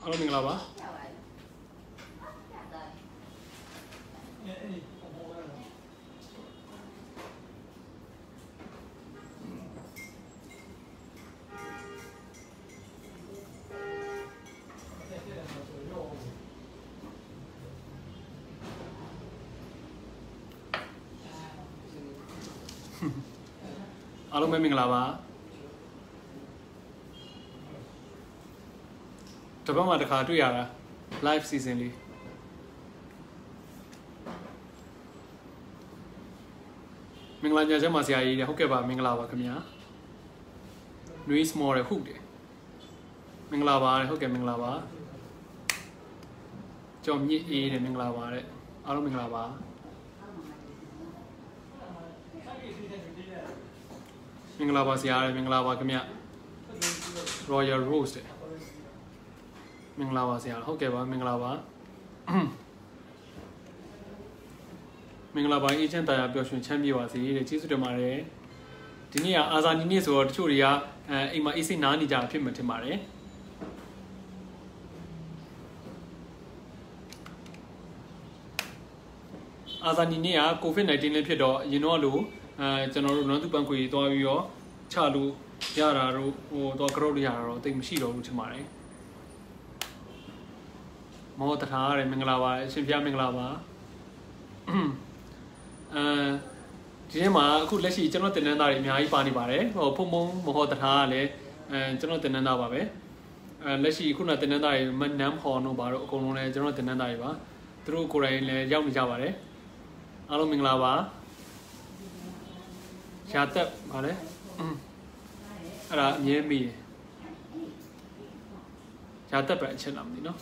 အားလုံးမင်္ဂလာပါအားလုံးပဲမင်္ဂလာပါတပတ်မှတစ်ခါတွေ့ရတာ live season လေးမင်္ဂလာညချမ်းပါဆရာကြီးဟုတ်ကဲ့ပါမင်္ဂလာပါခင်ဗျာ New Small ရဟုတ်တယ်မင်္ဂလာပါဟုတ်ကဲ့မင်္ဂလာပါကျော်မြင့်အေးတယ်မင်္ဂလာပါတဲ့အားလုံးမင်္ဂလာပါမင်္ဂလာပါဆရာမင်္ဂလာပါခင်ဗျ Royal Roast မင်္ဂလာပါဆရာဟုတ်ကဲ့ပါမင်္ဂလာပါမင်္ဂလာပါအေးချမ်းတရားပျော်ရွှင်ချမ်းမြေ့ပါစေတဲ့ကျေးဇူးတင်ပါတယ်ဒီနေ့ကအာဇာနည်နေ့ဆိုတော့တချို့တွေကအိမ်မှာအေးစိတ်နားနေကြတာဖြစ်မှထင်ပါတယ်အာဇာနည်နေ့က COVID-19 လည်းဖြစ်တော့အရင်တော့လို့ကျွန်တော်တို့နွမ်းသူပန်းခွေသွားပြီးတော့ချလို့ရတာတို့ဟိုတော့ကရုတ်ရတာတော့တိတ်မရှိတော့ဘူးထင်ပါတယ်မောတထားရတယ်မင်္ဂလာပါအရှင်ဖျားမင်္ဂလာပါဒီနေ့မှာအခုလက်ရှိကျွန်တော်တင်နန်းသားတွေအများကြီးပါနေပါတယ်ဟိုဖုံဖုံမဟောတထားကလည်းကျွန်တော်တင်နန်းသားပါပဲလက်ရှိခုနတင်နန်းသားတွေမနမ်းဟော်တို့ပါတော့အကုန်လုံးလည်းကျွန်တော်တင်နန်းသားတွေပါသူတို့ကိုယ်တိုင်လည်းရောက်နေကြပါတယ်အားလုံးမင်္ဂလာပါရှားတက်ပါလေအဲ့ဒါအမြဲမိရှားတက်ပဲအချက်လာမသိနော်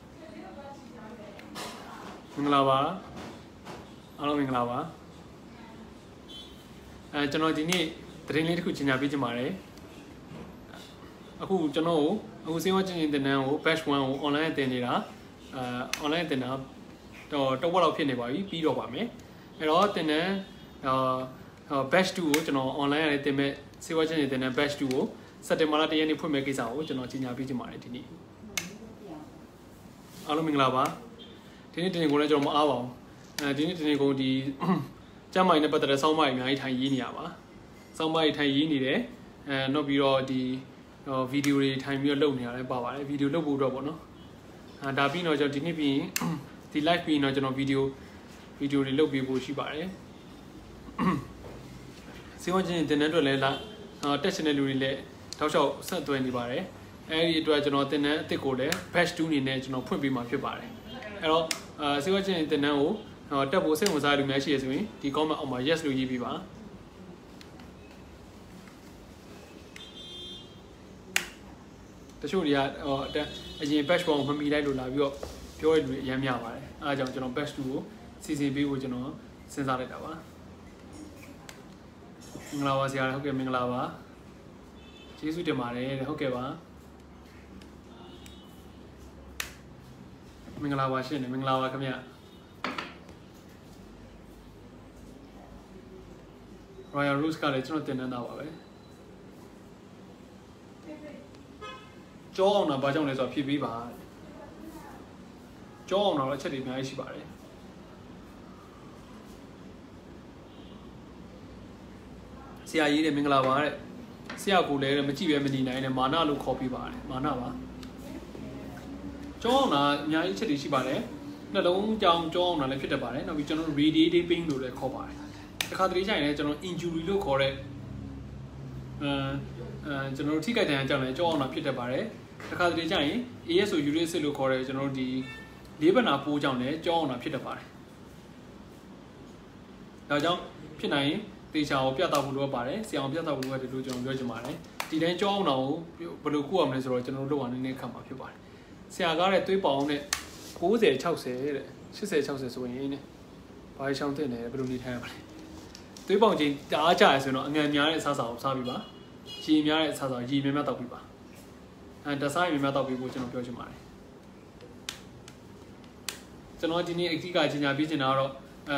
မင်္ဂလာပါအားလုံးမင်္ဂလာပါကျွန်တော်ဒီနေ့သတင်းလေးတစ်ခုညင်ညာပေးချင်ပါတယ်အခုကျွန်တော်အခုစေဝချင်းချင်းတင်နန်းကို batch 1ကို online တင်နေတာonline တင်တာတော့တစ်ဝက်လောက်ဖြစ်နေပါပြီပြီးတော့ပါမယ်အဲ့တော့တင်နန်းbatch 2ကိုကျွန်တော် online နဲ့တင်မဲ့စေဝချင်းချင်းတင်နန်း batch 2ကိုစက်တင်ဘာလ1ရက်နေ့ဖွင့်မဲ့ကိစ္စကိုကျွန်တော်ညင်ညာပေးချင်ပါတယ်ဒီနေ့အားလုံးမင်္ဂလာပါဒီနေ့တင်ကိုလည်းကျွန်တော်မအားပါဘူးဒီနေ့တင်ကိုဒီကျမ်းမာရေးနဲ့ပတ်သက်တဲ့စောင်းမကြီးအများကြီးထိုင်ရေးနေရပါစောင်းမကြီးထိုင်ရေးနေတယ်နောက်ပြီးတော့ဒီဗီဒီယိုတွေထိုင်ပြီးတော့လုပ်နေရတယ်ပါပါတယ်ဗီဒီယိုလုပ်ဖို့တော့ပေါ့နော်ဒါပြီးတော့ကျွန်တော်ဒီနေ့ပြီးရင်ဒီ live ပြီးရင်တော့ကျွန်တော်ဗီဒီယိုတွေလုပ်ပေးဖို့ရှိပါတယ်စေဝချင်းတင်တဲ့အတွက်လည်းတက်ရှင်တဲ့လူတွေလည်းတောက်လျှောက်ဆက်သွယ်နေပါတယ်အဲဒီအတွက်ကျွန်တော်တင်တဲ့အစ်စ်ကိုလည်း batch 2အနေနဲ့ကျွန်တော်ဖွင့်ပေးမှာဖြစ်ပါတယ်အဲ့တော့စေဝချင်းတင်တဲ့ကိုတက်ဖို့စိတ်ဝင်စားတဲ့လူများရှိရဆိုရင်ဒီ comment အောက်မှာ yes လို့ရေးပေးပါတချို့တွေကအရင် batch 1ကိုမမီလိုက်လို့လာပြီးတော့ပြောရတဲ့လူတွေအများများပါတယ်အဲဒါကြောင့်ကျွန်တော် batch 2ကိုစီစဉ်ပေးဖို့ကျွန်တော်စဉ်းစားလိုက်တာပါမင်္ဂလာပါဆရာဟုတ်ကဲ့မင်္ဂလာပါကျေးဇူးတင်ပါတယ်ဟုတ်ကဲ့ပါမင်္ဂလာပါရှင်မင်္ဂလာပါခင်ဗျRoyal Roast ကလည်းကျွန်တော်တင်နေတာပါပဲကြောအောင်တာဘာကြောင့်လဲဆိုတော့ဖြည့်ပေးပါကြောအောင်တာလည်းအချက်တွေအများကြီးရှိပါတယ်ဆရာကြီးတဲ့မင်္ဂလာပါတဲ့ဆရာကိုလည်းမကြည့်ပဲမနေနိုင်နဲ့မာနလို့ခေါ်ပေးပါတယ်မာနပါကြောအောင်တာအများကြီးအချက်တွေရှိပါတယ်နှလုံးကြောင်ကြောအောင်တာလည်းဖြစ်တတ်ပါတယ်နောက်ပြီးကျွန်တော် radiating pain လို့လည်းခေါ်ပါတယ်တခါတလေကျရင်လည်းကျွန်တော် injury လို့ခေါ်တဲ့ကျွန်တော်တို့ထိခိုက်ဒဏ်ရာကြောင့်လည်းကြောအောင်တာဖြစ်တတ်ပါတယ်တခါတလေကျရင် ASO uric acid လို့ခေါ်တဲ့ကျွန်တော်တို့ဒီလေးဘနာပိုးကြောင့်လည်းကြောအောင်တာဖြစ်တတ်ပါတယ်ဒါကြောင့်ဖြစ်နိုင်ရင်တေချာကိုပြတ်တောက်ဖို့လိုအပ်ပါတယ်ဆရာအောင်ပြတ်တောက်ဖို့လိုအပ်တယ်လို့ကျွန်တော်ပြောချင်ပါတယ်ဒီတိုင်းကြောအောင်တာကိုဘယ်လိုကုရမလဲဆိုတော့ကျွန်တော်တို့လောက်အောင်နည်းနည်းခက်မှာဖြစ်ပါတယ်ဆရာကားတဲ့သွေးပေါင်နဲ့90 60တဲ့80 60ဆိုရင်ねဘာရှောင်းတင်တယ်ဘယ်လိုနေထိုင်ရမလဲသွေးပေါင်ချင်းတအားကြရဆိုတော့အငံများတဲ့အစားအစာကိုစားပြီးပါရေများတဲ့အစားအစာရေများများတောက်ပြီးပါတစားရေများများတောက်ပြီးဖို့ကျွန်တော်ပြောချင်ပါတယ်ကျွန်တော်ဒီနေ့အကြီးကကြီးညာပြီးချင်တာတော့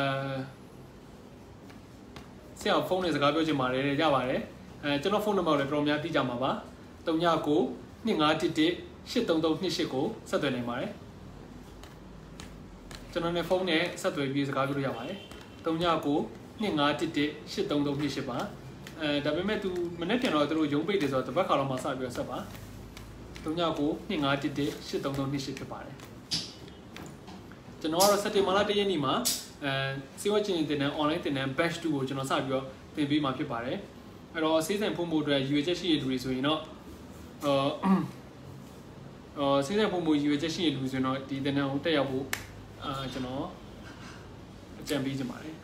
ဆရာဖုန်းနဲ့စကားပြောချင်ပါတယ်ရပါတယ်ကျွန်တော်ဖုန်းနံပါတ်လည်းတော်များသိကြမှာပါ39 2511 83328ကိုဆက်သွယ်နိုင်ပါတယ်ကျွန်တော်နဲ့ဖုန်းနဲ့ဆက်သွယ်ပြီးစကားပြောလို့ရပါတယ်399251183328ပါဒါပေမဲ့သူမနေ့ပြန်တော့သူတို့ရုံးပိတ်တယ်ဆိုတော့တပတ်ခါတော့မှစပြီးတော့ဆက်ပါ399251183328ဖြစ်ပါတယ်ကျွန်တော်ကတော့စက်တင်ဘာလ1ရက်နေ့မှာစေဝချင်းတင်တဲ့ online တင်တဲ့ batch 2ကိုကျွန်တော်စပြီးတော့သင်ပေးမှာဖြစ်ပါတယ်အဲ့တော့စေးဆိုင်ဖို့အတွက်ရွေချက်ရှိရလူတွေဆိုရင်တော့စေးဆိုင်ဖို့ရွေချက်ရှိရလူဆိုရင်တော့ဒီတင်တဲ့ကိုတက်ရောက်ဖို့ကျွန်တော်အကြံပေးချင်ပါတယ်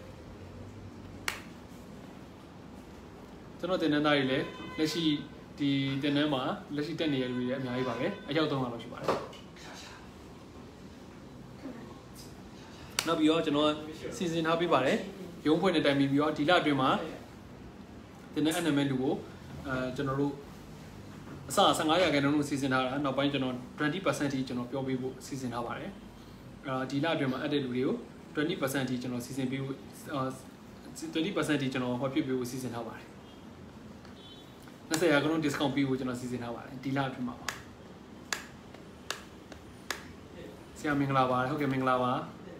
ကျွန်တော်တင်တဲ့သားတွေလည်းလက်ရှိဒီတင်တဲ့မှာလက်ရှိတက်နေရလူတွေလည်းအများကြီးပါပဲအယောက်300လောက်ရှိပါတယ်နောက်ပြီးတော့ကျွန်တော်စီစဉ်ထားပေးပါတယ်ရုံးဖွင့်တဲ့တိုင်ပြီးတော့ဒီလအတွင်းမှာတင်တဲ့အနမဲလူကိုကျွန်တော်တို့အစ15ရာခိုင်နှုန်းလို့စီစဉ်ထားတာနောက်ပိုင်းကျွန်တော် 20% ထိကျွန်တော်ပြောပေးဖို့စီစဉ်ထားပါတယ်ဒီလအတွင်းမှာအပ်တဲ့လူတွေကို 20% ထိကျွန်တော်စီစဉ်ပေးဖို့20% ထိကျွန်တော်ဟောပြပေးဖို့စီစဉ်ထားပါတယ်20ရာခိုင်နှုန်း discount ပေးဖို့ကျွန်တော်စီစဉ်ထားပါတယ်ဒီလအတွင်းမှာပါဆရာမင်္ဂလာပါဟုတ်ကဲ့မင်္ဂလာပါ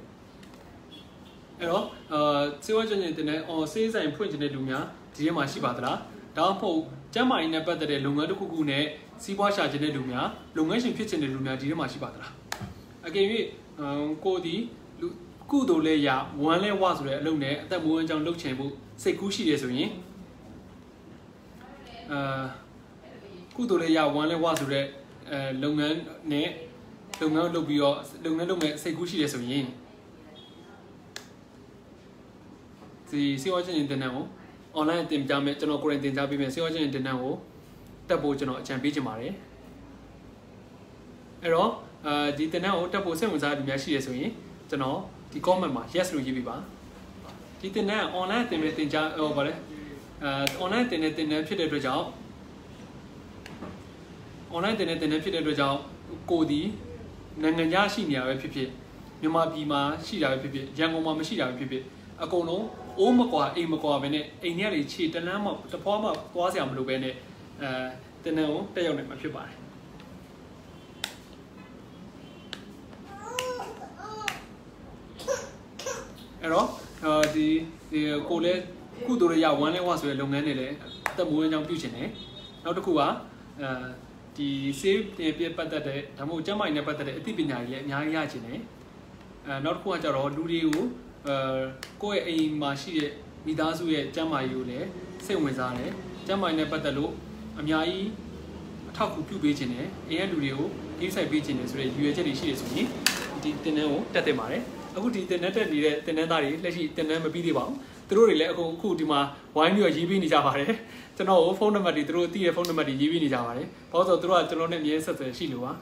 အဲ့တော့စေဝါကျင်တင်တဲ့စေးဆိုင်ဖွင့်နေတဲ့လူများဒီထဲမှာရှိပါသလားဒါမှမဟုတ်ကျန်းမာရေးနဲ့ပတ်သက်တဲ့လုပ်ငန်းတစ်ခုခုနဲ့စီးပွားရှာကျင်တဲ့လူများလုပ်ငန်းရှင်ဖြစ်ချင်တဲ့လူများဒီထဲမှာရှိပါသလားအကယ်၍ကိုဒီကုသိုလ်လေးရဝမ်းလဲဝဆိုတဲ့အလုပ်နဲ့အသက်မွေးဝမ်းကြောင်းလုပ်ချင်ဖို့စိတ်ကူးရှိတယ်ဆိုရင်ကုသိုလ်လေးရဝမ်းလဲဝဆိုတဲ့လုပ်ငန်းနဲ့လုပ်ငန်းလုပ်ပြီးတော့လုပ်ငန်းလုပ်မဲ့စိတ်ကူးရှိတယ်ဆိုရင်ဒီစေဝါချင်းတင်တဲ့ကို online တင်ပြမယ်ကျွန်တော်ကိုယ်တိုင်တင်ပြပေးမယ်စေဝါချင်းတင်တဲ့ကိုတက်ဖို့ကျွန်တော်အကြံပေးချင်ပါတယ်အဲ့တော့ဒီတင်တဲ့ကိုတက်ဖို့စိတ်ဝင်စားတဲ့လူများရှိရဆိုရင်ကျွန်တော်ဒီ comment မှာ yes လို့ရေးပေးပါဒီတင်တဲ့ online တင်မယ်တင်ကြဟောပါလေonline တင်တဲ့ဖြစ်တဲ့အတွက်ကြောင့် online တင်တဲ့ဖြစ်တဲ့အတွက်ကြောင့်ကိုဒီနိုင်ငံခြားရှိနေရပဲဖြစ်ဖြစ်မြန်မာပြည်မှာရှိတာပဲဖြစ်ဖြစ်ရန်ကုန်မှာမရှိတာပဲဖြစ်ဖြစ်အကုန်လုံးအိုးမကွာအိမ်မကွာပဲနဲ့အိမ်ထဲကနေခြေတလန်းမှတဖွားမှသွားစရာမလိုပဲနဲ့တင်တဲ့ကိုတက်ရောက်နိုင်မှာဖြစ်ပါတယ်အဲ့တော့ဒီကိုလည်းကုသိုလ်ရဝမ်းလဲဝဆိုတဲ့လုပ်ငန်းတွေလည်းအသက်မွေးဝမ်းကြောင်းပြုချင်တယ်နောက်တစ်ခုကဒီဆေးပြပတ်သက်တဲ့ဒါမှမဟုတ်ကျန်းမာရေးနဲ့ပတ်သက်တဲ့အသိပညာတွေလည်းအများကြီးရချင်တယ်နောက်တစ်ခုကကျတော့လူတွေကိုကိုယ့်ရဲ့အိမ်မှာရှိတဲ့မိသားစုရဲ့ကျန်းမာရေးကိုလည်းစိတ်ဝင်စားတယ်ကျန်းမာရေးနဲ့ပတ်သက်လို့အများကြီးအထောက်အကူပြုပေးခြင်းနဲ့အိမ်ရဲ့လူတွေကိုဒီဆိုင်ပေးခြင်းနဲ့ဆိုတဲ့ရည်ရွယ်ချက်တွေရှိတယ်ဆိုရင်ဒီတင်တန်းကိုတက်တင်ပါတယ်အခုဒီတင်တန်းတက်နေတဲ့တင်တန်းသားတွေလက်ရှိတင်တန်းမပြီးသေးပါဘူးသူတို့တွေလည်းအခုဒီမှာဝိုင်းပြီးရေးပေးနေကြပါတယ်ကျွန်တော်ဖုန်းနံပါတ်တွေသူတို့သိတဲ့ဖုန်းနံပါတ်တွေရေးပေးနေကြပါတယ်ဘာလို့ဆိုတော့သူတို့ကကျွန်တော်နဲ့အမြဲဆက်သွယ်ရှိလို့ပါ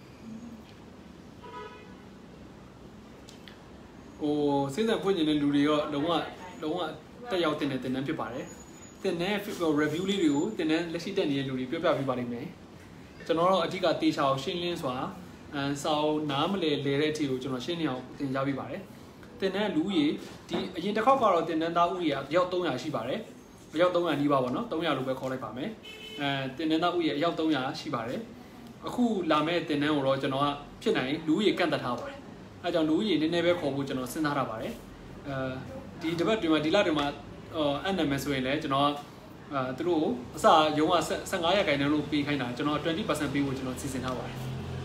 စေးစံဖွင့်နေတဲ့လူတွေရောလုံးဝတက်ရောက်တင်တဲ့တင်တန်းဖြစ်ပါတယ်တင်တဲ့ review လေးတွေကိုတင်တဲ့လက်ရှိတက်နေတဲ့လူတွေပြောပြပေးပါလိမ့်မယ်ကျွန်တော်တို့အဓိကတေချာအောင်ရှင်းလင်းစွာစာအုပ်နားမလည်တဲ့အထိကိုကျွန်တော်ရှင်းနေအောင်သင်ကြားပေးပါတယ်တင်တဲ့လူကြီးဒီအရင်တစ်ခေါက်ကတော့တင်တန်းသားဦးကြီးအယောက်300ရှိပါတယ်အယောက်300နီးပါးပေါ့နော်300လို့ပဲခေါ်လိုက်ပါမယ်တင်တန်းသားဦးကြီးအယောက်300ရှိပါတယ်အခုလာမဲ့တင်တန်းကိုတော့ကျွန်တော်ကဖြစ်နိုင်လူကြီးကန့်သက်ထားပါတယ်အဲကြောင့်လူကြီးနည်းနည်းပဲခေါ်ဖို့ကျွန်တော်စဉ်းစားထားပါတယ်ဒီတပတ်တွင်မှာဒီလတွင်မှာအန်နမယ်ဆိုရင်လည်းကျွန်တော်သူတို့အစရုံးက15ရာခိုင်နှုန်းလို့ပေးခိုင်းတာကျွန်တော် 20% ပေးဖို့ကျွန်တော်စီစဉ်ထားပါတယ်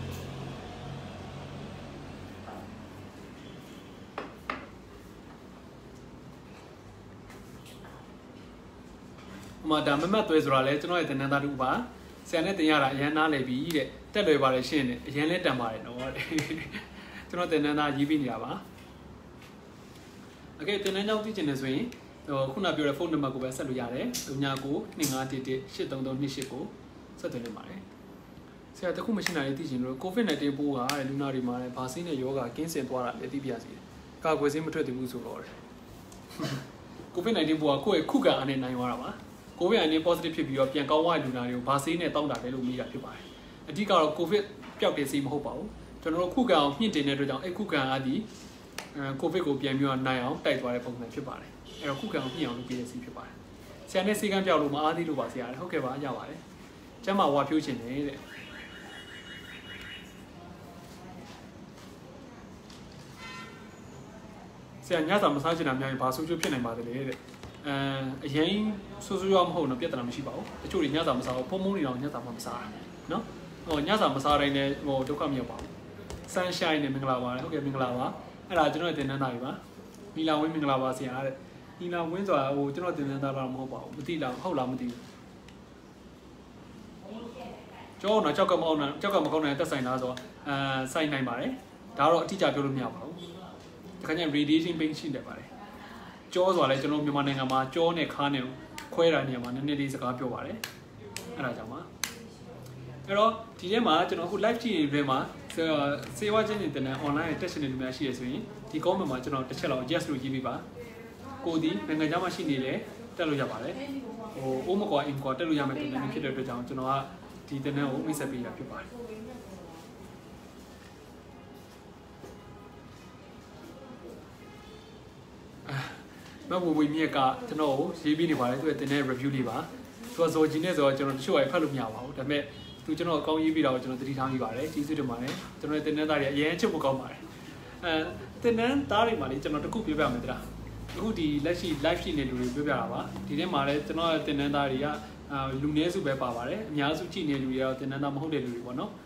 ဒါမမတ်သွဲဆိုတာလဲကျွန်တော်ရဲ့တင်နန်းသားတူပါဆရာနဲ့တင်ရတာအရန်နားလေပြီတဲ့တက်လွယ်ပါလေရှင်းတယ်အရန်လဲတန်ပါတယ်နော်တဲ့ကျွန်တော်တင်နန်းသားရေးပြီးနေတာပါโอเคတင်နန်းကြောင့်သိချင်တယ်ဆိုရင်ခုနပြောတဲ့ဖုန်းနံပါတ်ကိုပဲဆက်လို့ရတယ်3992518338ကိုဆက်သွယ်နေပါတယ်ဆရာတခုမရှိနိုင်သိချင်လို့ COVID-19 ပိုးကလူနာတွေမှာလည်းဗာဆေးနဲ့ယောဂကင်းစင်သွားတာလည်းသိပြရစီကာကွယ်ဆေးမထွက်သေးဘူးဆိုတော့COVID-19 ပိုးကကိုယ့်ရဲ့ခုခံအားနဲ့နိုင်သွားတာပါCOVID-19 positive ဖြစ်ပြီးတော့ပြန်ကောင်းသွားတဲ့လူနာတွေကိုဗာဆေးနဲ့တောင်းတာလဲလို့မိတာဖြစ်ပါတယ်အဓိကတော့ COVID ပျောက်တဲ့ဆေးမဟုတ်ပါဘူးကျွန်တော်တို့ခုခံအောင်မြင့်တင်တဲ့အတွက်ကြောင့်အဲ့ခုခံအားဒီCOVID ကိုပြန်ပြီးတော့နိုင်အောင်တိုက်သွားတဲ့ပုံစံဖြစ်ပါတယ်အဲ့တော့ခုခံအောင်မြင့်အောင်လုပ်ပေးတဲ့ဆေးဖြစ်ပါတယ်ဆရာနဲ့ဆေးကမ်းပြောက်လို့မအားသေးလို့ပါဆရာဟုတ်ကဲ့ပါရပါတယ်ကျမ်းမာဝါဖြိုးခြင်းနေတဲ့ဆရာညစာမစားချင်တာများရင်ဘာဆိုးကျိုးဖြစ်နိုင်ပါသလဲတဲ့အရင်ဆိုးဆိုးရွားမဟုတ်တော့ပြဿနာမရှိပါဘူးတချို့တွေညစာမစားဘူးဖုံဖုံနေတော့ညစာမှမစားနော်ဟိုညစာမစားတိုင်းလည်းဟိုဒုက္ခမရောက်ပါဘူး sunshine နဲ့မင်္ဂလာပါဟုတ်ကဲ့မင်္ဂလာပါအဲ့ဒါကျွန်တော်တင်နန်းသားတွေပါနီလာဝင်းမင်္ဂလာပါဆရာတဲ့နီလာဝင်းဆိုတာဟိုကျွန်တော်တင်နန်းသားတော့မဟုတ်ပါဘူးမသိလားဟုတ်လားမသိဘူးကျောင်းတော့ကြောက်ကမအောင်ကြောက်ကမကောင်းတဲ့တက်ဆိုင်လားဆိုစိုက်နိုင်ပါတယ်ဒါတော့အတိအကျပြောလို့မရပါဘူးတခါကျရင် radiation pain ရှိတယ်ပါတယ်ကျောဆိုတာလည်းကျွန်တော်မြန်မာနိုင်ငံမှာကျောနဲ့ခါနဲ့ခွဲတာနေရာမှာနည်းနည်းလေးစကားပြောပါတယ်အဲ့ဒါကြောင့်ပါအဲ့တော့ဒီထဲမှာကျွန်တော်အခု live ကြည့်နေတဲ့မှာစေဝါချင်းတင်တဲ့ online တက်ရှင်တွေများရှိရဆိုရင်ဒီ comment မှာကျွန်တော်တစ်ချက်လောက် yes လို့ရေးပေးပါကိုဒီနိုင်ငံခြားမှာရှိနေလေတက်လို့ရပါတယ်ဟိုအိုးမကွာအင်ကွာတက်လို့ရမယ်တင်တဲ့ဖြစ်တဲ့အတွက်ကြောင့်ကျွန်တော်ကဒီတင်တဲ့ကိုမိတ်ဆက်ပေးတာဖြစ်ပါတယ်မဟုတ်ဘူးမြေကကျွန်တော်ကိုရေးပြီးနေပါတယ်သူကတင်တဲ့ review လေးပါသူကဇော်ဂျီနဲ့ဆိုတော့ကျွန်တော်တချို့အဖတ်လို့မရပါဘူးဒါပေမဲ့သူကျွန်တော်အကောင်းရေးပြီးတော့ကျွန်တော်သတိထားမိပါတယ်ကျေးဇူးတင်ပါတယ်ကျွန်တော်တင်တဲ့သားတွေအရင်ချုပ်ဖို့ကောင်းပါတယ်တင်တဲ့သားတွေမှာလေကျွန်တော်တခုပြောပြမယ်တရားအခုဒီလက်ရှိ live ရှိနေလူတွေပြောပြတာပါဒီထဲမှာလည်းကျွန်တော်တင်တဲ့သားတွေကလူနည်းစုပဲပါပါတယ်အများစုကြည့်နေလူတွေကတော့တင်တဲ့သားမဟုတ်တဲ့လူတွေပေါ့နော်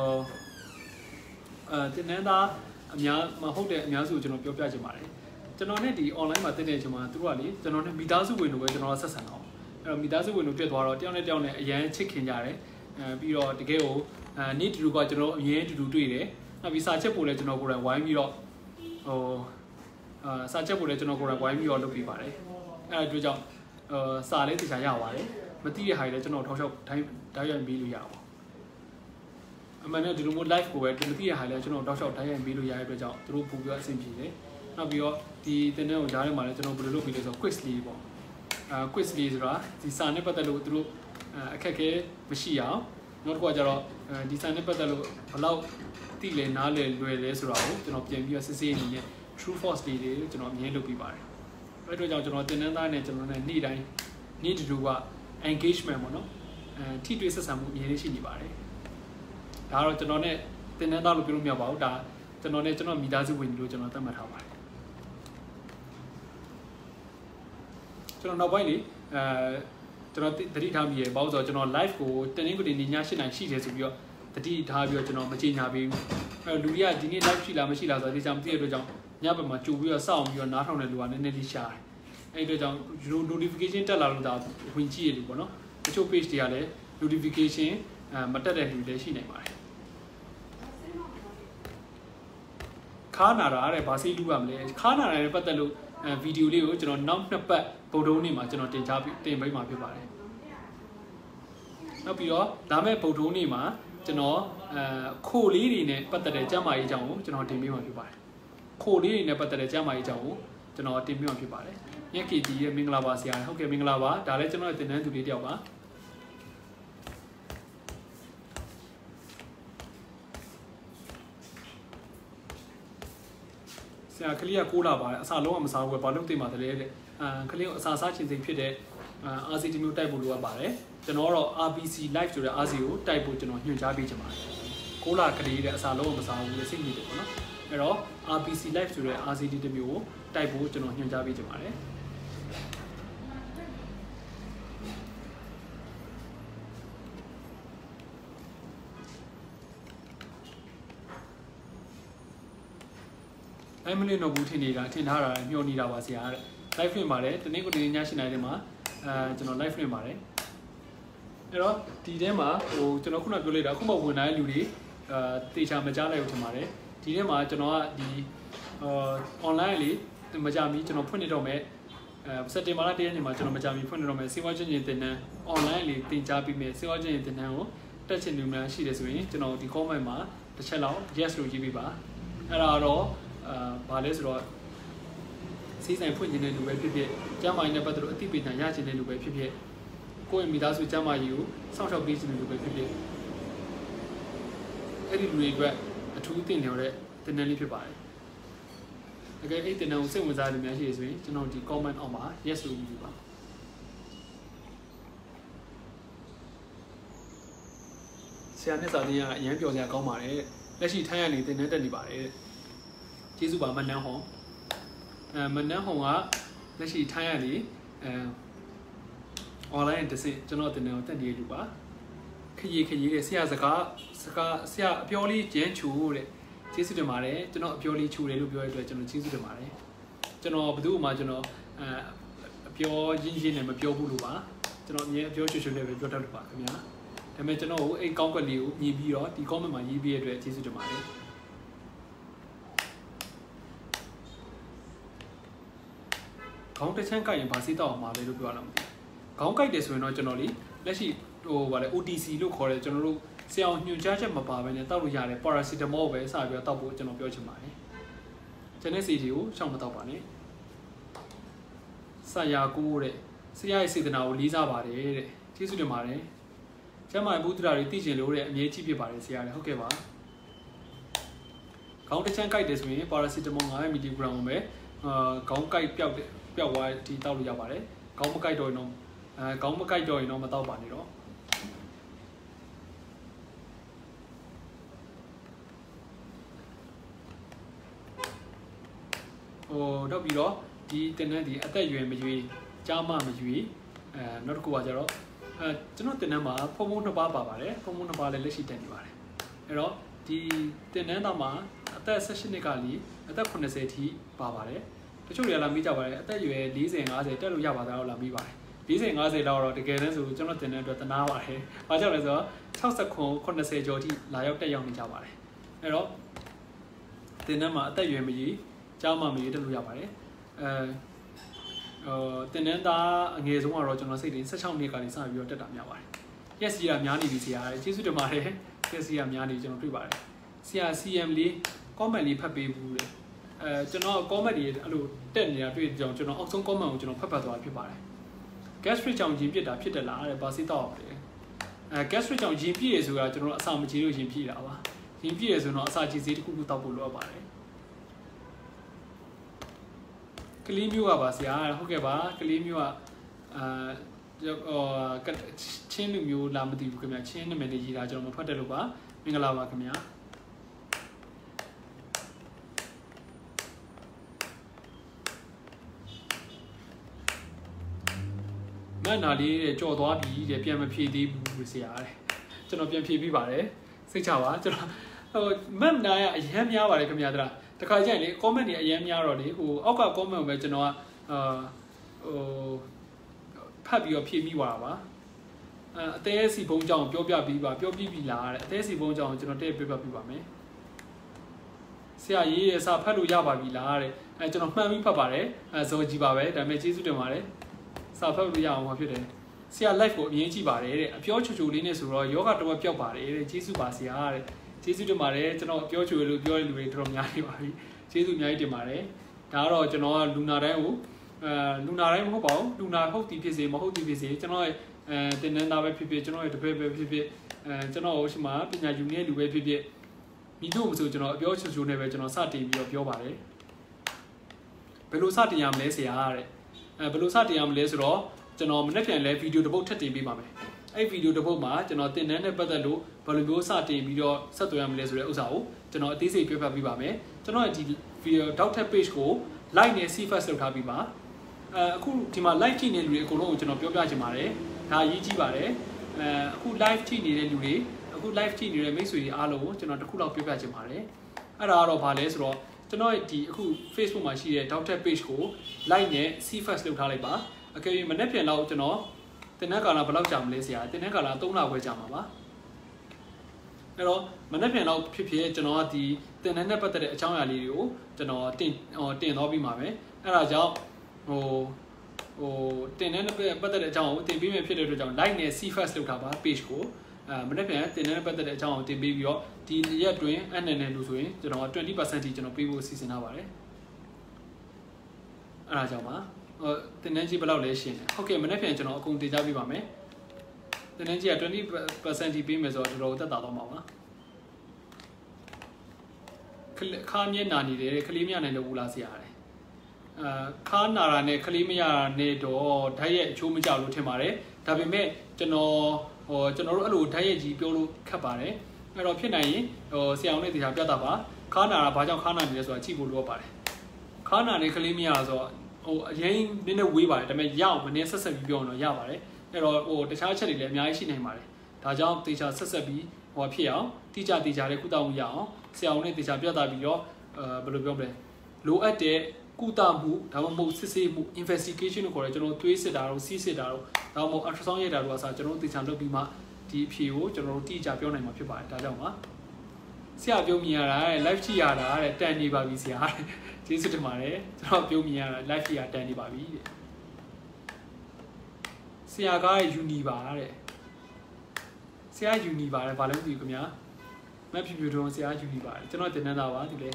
တင်တဲ့သားအများမဟုတ်တဲ့အများစုကိုကျွန်တော်ပြောပြချင်ပါတယ်ကျွန်တော်နဲ့ဒီ online မှာတင်တဲ့အချိန်မှာသူတို့ကလေကျွန်တော်နဲ့မိသားစုဝင်လိုပဲကျွန်တော်ဆက်ဆံတော့အဲ့တော့မိသားစုဝင်လိုတွေ့သွားတော့တယောက်နဲ့တယောက်နဲ့အရန်ချစ်ခင်ကြတယ်ပြီးတော့တကယ်ကိုနေ့တူတူကကျွန်တော်အရင်တူတူတွေ့တယ်နောက်ပြီးစာချက်ပို့လဲကျွန်တော်ကိုယ်တိုင်ဝိုင်းပြီးတော့ဟိုစာချက်ပို့လဲကျွန်တော်ကိုယ်တိုင်ဝိုင်းပြီးတော့လုပ်ပေးပါတယ်အဲ့ဒါတို့ကြောင့်စာလေးတခြားရပါတယ်မသိတဲ့ဟာတွေလည်းကျွန်တော်ထောက်လျှောက်တိုင်းရိုက်ပြီးလို့ရအောင်အမှန်နဲ့ဒီလိုမျိုး live ကိုပဲမသိတဲ့ဟာလည်းကျွန်တော်ထောက်လျှောက်တိုင်းရိုက်ပြီးလို့ရတဲ့အတွက်ကြောင့်သူတို့ပို့ပြီးအဆင်ပြေတယ်နောက်ပြီးတော့ဒီတင်တဲ့ကိုကြားထဲမှာလည်းကျွန်တော်ဘယ်လိုလုပ်ပြီးလဲဆိုတော့ quiz လေးပေါ့quiz လေးဆိုတာဒီစာနဲ့ပတ်သက်လို့သူတို့အခက်အခဲမရှိအောင်နောက်တစ်ခုကကျတော့ဒီစာနဲ့ပတ်သက်လို့ဘယ်လောက်သိလဲနားလဲလွယ်လဲဆိုတာကိုကျွန်တော်ပြန်ပြီးတော့စစ်ဆေးနေနဲ့ true false တွေကျွန်တော်အမြင်လုပ်ပြီးပါတယ်အဲ့အတွက်ကြောင့်ကျွန်တော်တင်တဲ့သားနဲ့ကျွန်တော်နဲ့နေ့တိုင်းနေ့တူတူက engagement ပေါ့နော်ထိတွေ့ဆက်ဆံမှုအမြင်လေးရှိနေပါတယ်ဒါကတော့ကျွန်တော်နဲ့တင်တဲ့သားလို့ပြောလို့မရပါဘူးဒါကျွန်တော်နဲ့ကျွန်တော်မိသားစုဝင်လို့ကျွန်တော်သတ်မှတ်ထားပါတယ်ကျွန်တော်နောက်ပိုင်းလေကျွန်တော်တတိထားမိရပေါ့ဆိုတော့ကျွန်တော် live ကိုတနင်္ဂနွေနေ့ည7:00နာရီရှိတယ်ဆိုပြီးတော့တတိထားပြီးတော့ကျွန်တော်မကြေညာပေးဘူးအဲလူတွေကဒီနေ့ live ရှိလားမရှိလားဆိုတော့ဒီကြောင့်မသိတဲ့အတွက်ကြောင့်ညဘက်မှာကြိုပြီးတော့စောင့်ပြီးတော့နားထောင်တဲ့လူကနည်းနည်းလေးရှားတယ်အဲ့အတွက်ကြောင့် notification တက်လာလို့ဒါဝင်ကြည့်ရလို့ပေါ့နော်တချို့ page တွေကလည်း notification မတက်တဲ့လူတွေရှိနိုင်ပါတယ်ခါနာတာတဲ့ဘာစီလူရမလဲခါနာတာနဲ့ပတ်သက်လို့ဗီဒီယိုလေးကိုကျွန်တော်နောက်2ပတ်ဗုဒ္ဓနေ့မှာကျွန်တော်တင်ပေးမှာဖြစ်ပါတယ်နောက်ပြီးတော့ဒါမဲ့ဗုဒ္ဓနေ့မှာကျွန်တော်ခိုလေးတွေနဲ့ပတ်သက်တဲ့ကျမ်းမာရေးအကြောင်းကိုကျွန်တော်တင်ပေးမှာဖြစ်ပါတယ်ခိုလေးတွေနဲ့ပတ်သက်တဲ့ကျမ်းမာရေးအကြောင်းကိုကျွန်တော်တင်ပေးမှာဖြစ်ပါတယ်ညက်ကီတီရဲ့မင်္ဂလာပါဆရာဟုတ်ကဲ့မင်္ဂလာပါဒါလည်းကျွန်တော်တင်တဲ့သူလေးတယောက်ပါဆရာကလေးက6လပါတယ်အစာလုံးဝမစားဘူးပဲဘာလို့သိမှာတလဲတဲ့ကလေးကိုအစာစားခြင်းစိတ်ဖြစ်တဲ့RCT မျိုးတိုက်ဖို့လိုအပ်ပါတယ်ကျွန်တော်ကတော့ RBC live ဆိုတဲ့ RC ကိုတိုက်ဖို့ကျွန်တော်ညွှန်ကြားပေးချင်ပါတယ်6လကလေးတဲ့အစာလုံးဝမစားဘူးလေစိတ်ညစ်တယ်ပေါ့နော်အဲ့တော့ RBC live ဆိုတဲ့ RCT တစ်မျိုးကိုတိုက်ဖို့ကျွန်တော်ညွှန်ကြားပေးချင်ပါတယ်မလေးတော့ဘူးထင်နေတာထင်ထားတာမျှော်နေတာပါဆရာတဲ့ live ဖွင့်ပါတယ်တနေ့ကိုနေ့ည7:00နာရီထဲမှာကျွန်တော် live ဖွင့်ပါတယ်အဲ့တော့ဒီထဲမှာဟိုကျွန်တော်ခုနပြောလိုက်တာအခုမှဝင်လာတဲ့လူတွေတေချာမကြားလိုက်ဘူးထင်ပါတယ်ဒီထဲမှာကျွန်တော်ကဒီonline လေးမကြမီကျွန်တော်ဖွင့်နေတော့မယ်စက်တင်ဘာလ1ရက်နေ့မှာကျွန်တော်မကြမီဖွင့်နေတော့မယ်စေဝါချင်းချင်းတင်တန်း online လေးတင်ကြားပြီးမယ်စေဝါချင်းချင်းတင်တန်းကိုတက်ချင်လူများရှိတယ်ဆိုရင်ကျွန်တော်ဒီ comment မှာတစ်ချက်လောက် yes လို့ရေးပေးပါအဲ့ဒါတော့ဘာလဲဆိုတော့စီးဆိုင်ဖွင့်နေတဲ့လူပဲဖြစ်ဖြစ်ကျမ်းမာရေးနဲ့ပတ်သက်လို့အသိပညာရချင်တဲ့လူပဲဖြစ်ဖြစ်ကိုယ့်ရဲ့မိသားစုကျမ်းမာရေးကိုစောင့်ရှောက်ပေးချင်တဲ့လူပဲဖြစ်ဖြစ်အဲ့ဒီလူတွေအတွက်အထူးသင့်လျော်တဲ့တင်နန်းလေးဖြစ်ပါတယ်တကယ်အဲ့တင်နန်းကိုစိတ်ဝင်စားတဲ့လူများရှိရဆိုရင်ကျွန်တော်ဒီ comment အောက်မှာ yes လို့ရေးပါဆရာနဲ့စာတင်ရအရင်ပြောစရာကောင်းပါတယ်လက်ရှိထိုင်းရနေတင်နန်းတက်နေပါတယ်ကျေးဇူးပါမနှမ်းဟော mình nói hồng á nó chỉ thay à đi online thì sẽ cho nó tiền nào tiền gì được khi gì để xe biểu lý chiến chủ đấy chỉ số mà đấy cho nó biểu lý chủ đấy lúc biểu đấy cho nó chỉ số mà đấy cho nó bắt đầu mà cho nó biểu chính này mà biểu bù lúa cho nó nhẹ biểu chủ này biểu đầu lúa cái nhá thế mà cho nó ấy công cái liu nhị bi đó thì công mà nhị bi đấy chỉ số mà đấy không thể xem cái bác sĩ tao mà về lúc biểu làm không cái để rồi nói cho nó đi lấy chỉ gọi là OTC lúc khỏi cho nó lúc xem nhiều giá trị mà bà bên này tao lúc giờ này paracetamol về sao bây tao bố cho nó biểu chừng mãi cho nên gì thiếu trong mà tao bảo này sao giờ cô đấy sao sự thế nào lý ra bà đấy chứ suy mà đấy chắc mà bút ra đi tí chuyện lối đấy nhớ chi biết bà đấy sao đấy ok bà không thể xem cái để rồi paracetamol ngay miligram về không cái biểu ngoài thì tao lúc giờ bà đấy không một cái đôi nó có một cái rồi nó mà tao bán đi đó đó bị đó thì tên này thì ở đây về mấy gì cha mà mấy gì nó có bao giờ đó cho nó tên này mà phong môn nó bà đấy phong môn nó bà lấy sĩ tên đi bà đấy đó thì tên này ta mà ở đây session này cái gì ở đây con sẽ thì bà đấy cái chỗ này làm gì cho bà đấy ở đây về lý giải ngã giải tới lúc giờ bà tao làm gì bà lý giải ngã giải đâu rồi thì cái này rồi cho nó tên này được tên nào bà đấy bà cho là sao sau sẽ con sẽ cho thì lạiရောက်tới dòng đi cho bà đấy đó tên này mà ở đây về mấy gì cha mà mấy tới lúc giờ bà đấy tên này ta nghe giống rồi cho nó sẽ đến sát trong này cái gì sao bây giờ tất cả nhau bà đấy yes gì làm nhà này bị xia đấy chứ suy cho mà đấy yes gì làm nhà này cho nóတွေ့bà đấy xia CM lý comment lý phát bì bù đấy cho nó comment lý alo tên nàyတွေ့cho nóအောက်ဆုံး comment ကိုကျွန်တော်ဖတ်ဖတ်သွားဖြစ်ပါတယ် gastric ကြောင့်ရင်ပြစ်တာဖြစ်တယ်လားတဲ့ဘာစစ်တော့တယ်gastric ကြောင့်ရင်ပြည့်ရဆိုတာကျွန်တော်အစာမကြေလို့ရင်ပြည့်တာပါရင်ပြည့်ရဆိုတော့အစာကြေးတစ်ခုခုတောက်ဖို့လိုအပ်ပါတယ်ကလေးမျိုးကပါဆရာဟုတ်ကဲ့ပါကလေးမျိုးကချင်းလူမျိုးလာမသိဘူးခင်ဗျာချင်းနာမည်နဲ့ရေးတာကျွန်တော်မဖတ်တယ်လို့ပါမင်္ဂလာပါခင်ဗျာမနာလေးကြော်သွားပြီတဲ့ပြန်မဖြည့်သေးဘူးဆရာတဲ့ကျွန်တော်ပြန်ဖြည့်ပြီးပါတယ်စိတ်ချပါကျွန်တော်မက်နာရအရင်များပါတယ်ခင်ဗျာတခါကျရင်လေ comment တွေအရင်များတော့လေဟိုအောက်က comment ပဲကျွန်တော်ကဖတ်ပြီးတော့ဖြည့်မိသွားတာပါအသေးစီဘုံကြောင်ပြောပြပြီးပါပြောပြီးပြီလားတဲ့အသေးစီဘုံကြောင်ကျွန်တော်တဲ့ပြပြပါမယ်ဆရာရေးရစာဖတ်လို့ရပါပြီလားတဲ့ကျွန်တော်မှန်ပြီးဖတ်ပါတယ်ဇော်ကြည့်ပါပဲဒါပေမဲ့ကျေးဇူးတင်ပါတယ်စာဖတ်လို့ရအောင်ပါဖြစ်တယ်ဆရာ live ကိုအမြင်ကြည့်ပါတယ်တဲ့အပြောချိုချိုလေးနဲ့ဆိုတော့ယောဂတော့ပျောက်ပါတယ်တဲ့ကျေးဇူးပါဆရာတဲ့ကျေးဇူးတင်ပါတယ်ကျွန်တော်အပြောချိုလို့ပြောတဲ့လူတွေတော်တော်များနေပါပြီကျေးဇူးအများကြီးတင်ပါတယ်ဒါကတော့ကျွန်တော်ကလူနာတိုင်းကိုလူနာတိုင်းမဟုတ်ပါဘူးလူနာဟုတ်သည်ဖြစ်စေမဟုတ်သည်ဖြစ်စေကျွန်တော်ရဲ့တင်နန်းသားပဲဖြစ်ဖြစ်ကျွန်တော်ရဲ့တပည့်ပဲဖြစ်ဖြစ်ကျွန်တော်ရှိမှပညာယူနေတဲ့လူပဲဖြစ်ဖြစ်မိတို့မဆိုကျွန်တော်အပြောချိုချိုနဲ့ပဲကျွန်တော်စတင်ပြီးတော့ပြောပါတယ်ဘယ်လိုစတင်ရမလဲဆရာတဲ့ဘယ်လိုစတင်ရမလဲဆိုတော့ကျွန်တော်မနေ့ပြန်လဲဗီဒီယိုတစ်ပုဒ်ထပ်တင်ပေးပါမယ်အဲ့ဗီဒီယိုတစ်ပုဒ်မှာကျွန်တော်တင်နန်းနဲ့ပတ်သက်လို့ဘယ်လိုမျိုးစတင်ပြီးတော့ဆက်သွယ်ရမလဲဆိုတဲ့ဥစ္စာကိုကျွန်တော်အသေးစိတ်ပြောပြပေးပါမယ်ကျွန်တော်ဒီ video doctor page ကို like နဲ့ see first လုပ်ထားပြီးပါအခုဒီမှာ live ကြည့်နေတဲ့လူတွေအကုန်လုံးကိုကျွန်တော်ပြောပြချင်ပါတယ်ဒါအရေးကြီးပါတယ်အခု live ကြည့်နေတဲ့လူတွေအခု live ကြည့်နေတဲ့မိတ်ဆွေတွေအားလုံးကိုကျွန်တော်တစ်ခုလောက်ပြောပြချင်ပါတယ်အဲ့ဒါကတော့ဘာလဲဆိုတော့ကျွန်တော်ဒီအခု Facebook မှာရှိတဲ့ doctor page ကို like နဲ့ see first လုပ်ထားလိုက်ပါအကယ်၍မနေ့ပြန်တော့ကျွန်တော်တင်တဲ့ကာလဘယ်လောက်ကြာမလဲဆရာတင်တဲ့ကာလ3လခွဲကြာမှာပါအဲ့တော့မနေ့ပြန်တော့ဖြစ်ဖြစ်ကျွန်တော်ကဒီတင်တဲ့နဲ့ပတ်သက်တဲ့အကြောင်းအရာလေးတွေကိုကျွန်တော်တင်တော့ပြီးမှာပဲအဲ့ဒါကြောင့်တင်တဲ့နဲ့ပတ်သက်တဲ့အကြောင်းကိုတင်ပေးမယ်ဖြစ်တဲ့အတွက်ကြောင့် like နဲ့ see first လုပ်ထားပါ page ကိုမနေ့ပြန်တင်တဲ့နဲ့ပတ်သက်တဲ့အကြောင်းကိုတင်ပေးပြီးတော့ဒီရက်တွင် NNN လို့ဆိုရင်ကျွန်တော် 20% ထိကျွန်တော်ပေးဖို့စီစဉ်ထားပါတယ်အဲ့ဒါကြောင့်ပါတင်တဲ့ကြီးဘယ်လောက်လဲရှင်းတယ်ဟုတ်ကဲ့မနေ့ပြန်ကျွန်တော်အကုန်တင်ကြပေးပါမယ်တင်တဲ့ကြီးက 20% ထိပေးမယ်ဆိုတော့တော်တော်သက်သာတော့မှာပါခါမျက်နာနေတယ်ခလေးမရနိုင်လို့ဘူးလားဆရာတယ်ခါနာတာနဲ့ခလေးမရနဲ့တော့ဓာတ်ရဲ့အချိုးမကြလို့ထင်ပါတယ်ဒါပေမဲ့ကျွန်တော်တို့အဲ့လိုဓာတ်ရဲ့ကြီးပြောလို့ခက်ပါတယ်အဲ့တော့ဖြစ်နိုင်ရင်ဆရာအောင်နဲ့တရားပြတာပါခါနာတာဘာကြောင့်ခါနာနေလဲဆိုတာကြည့်ဖို့လိုပါတယ်ခ Khana ne Kalimia so Yang in a way by the Yao, when necessary beyond Yavare, or the Chacha, Miashi Namare. Tajam, teacher Sasabi, or Pia, teacher Kuta Yao, Siaone, teacher Biata Bio, Bulubiombe. Low at the Kutamu, Tamo Sisi investigation, original twisted arrow, CC arrow, Tamo Atrasong that was a general teacher Bima, TPO, general teacher Piona Mapiba, Tajama. Sia Biomiara, Life Chiara, Danny Babisia, Jesus to Mare, drop Biomiara, Life Chia, Danny Babi. Sia Guy Unibare. Sia Unibare, Valenti Gumia. My people don't say Unibare. Do not deny that today.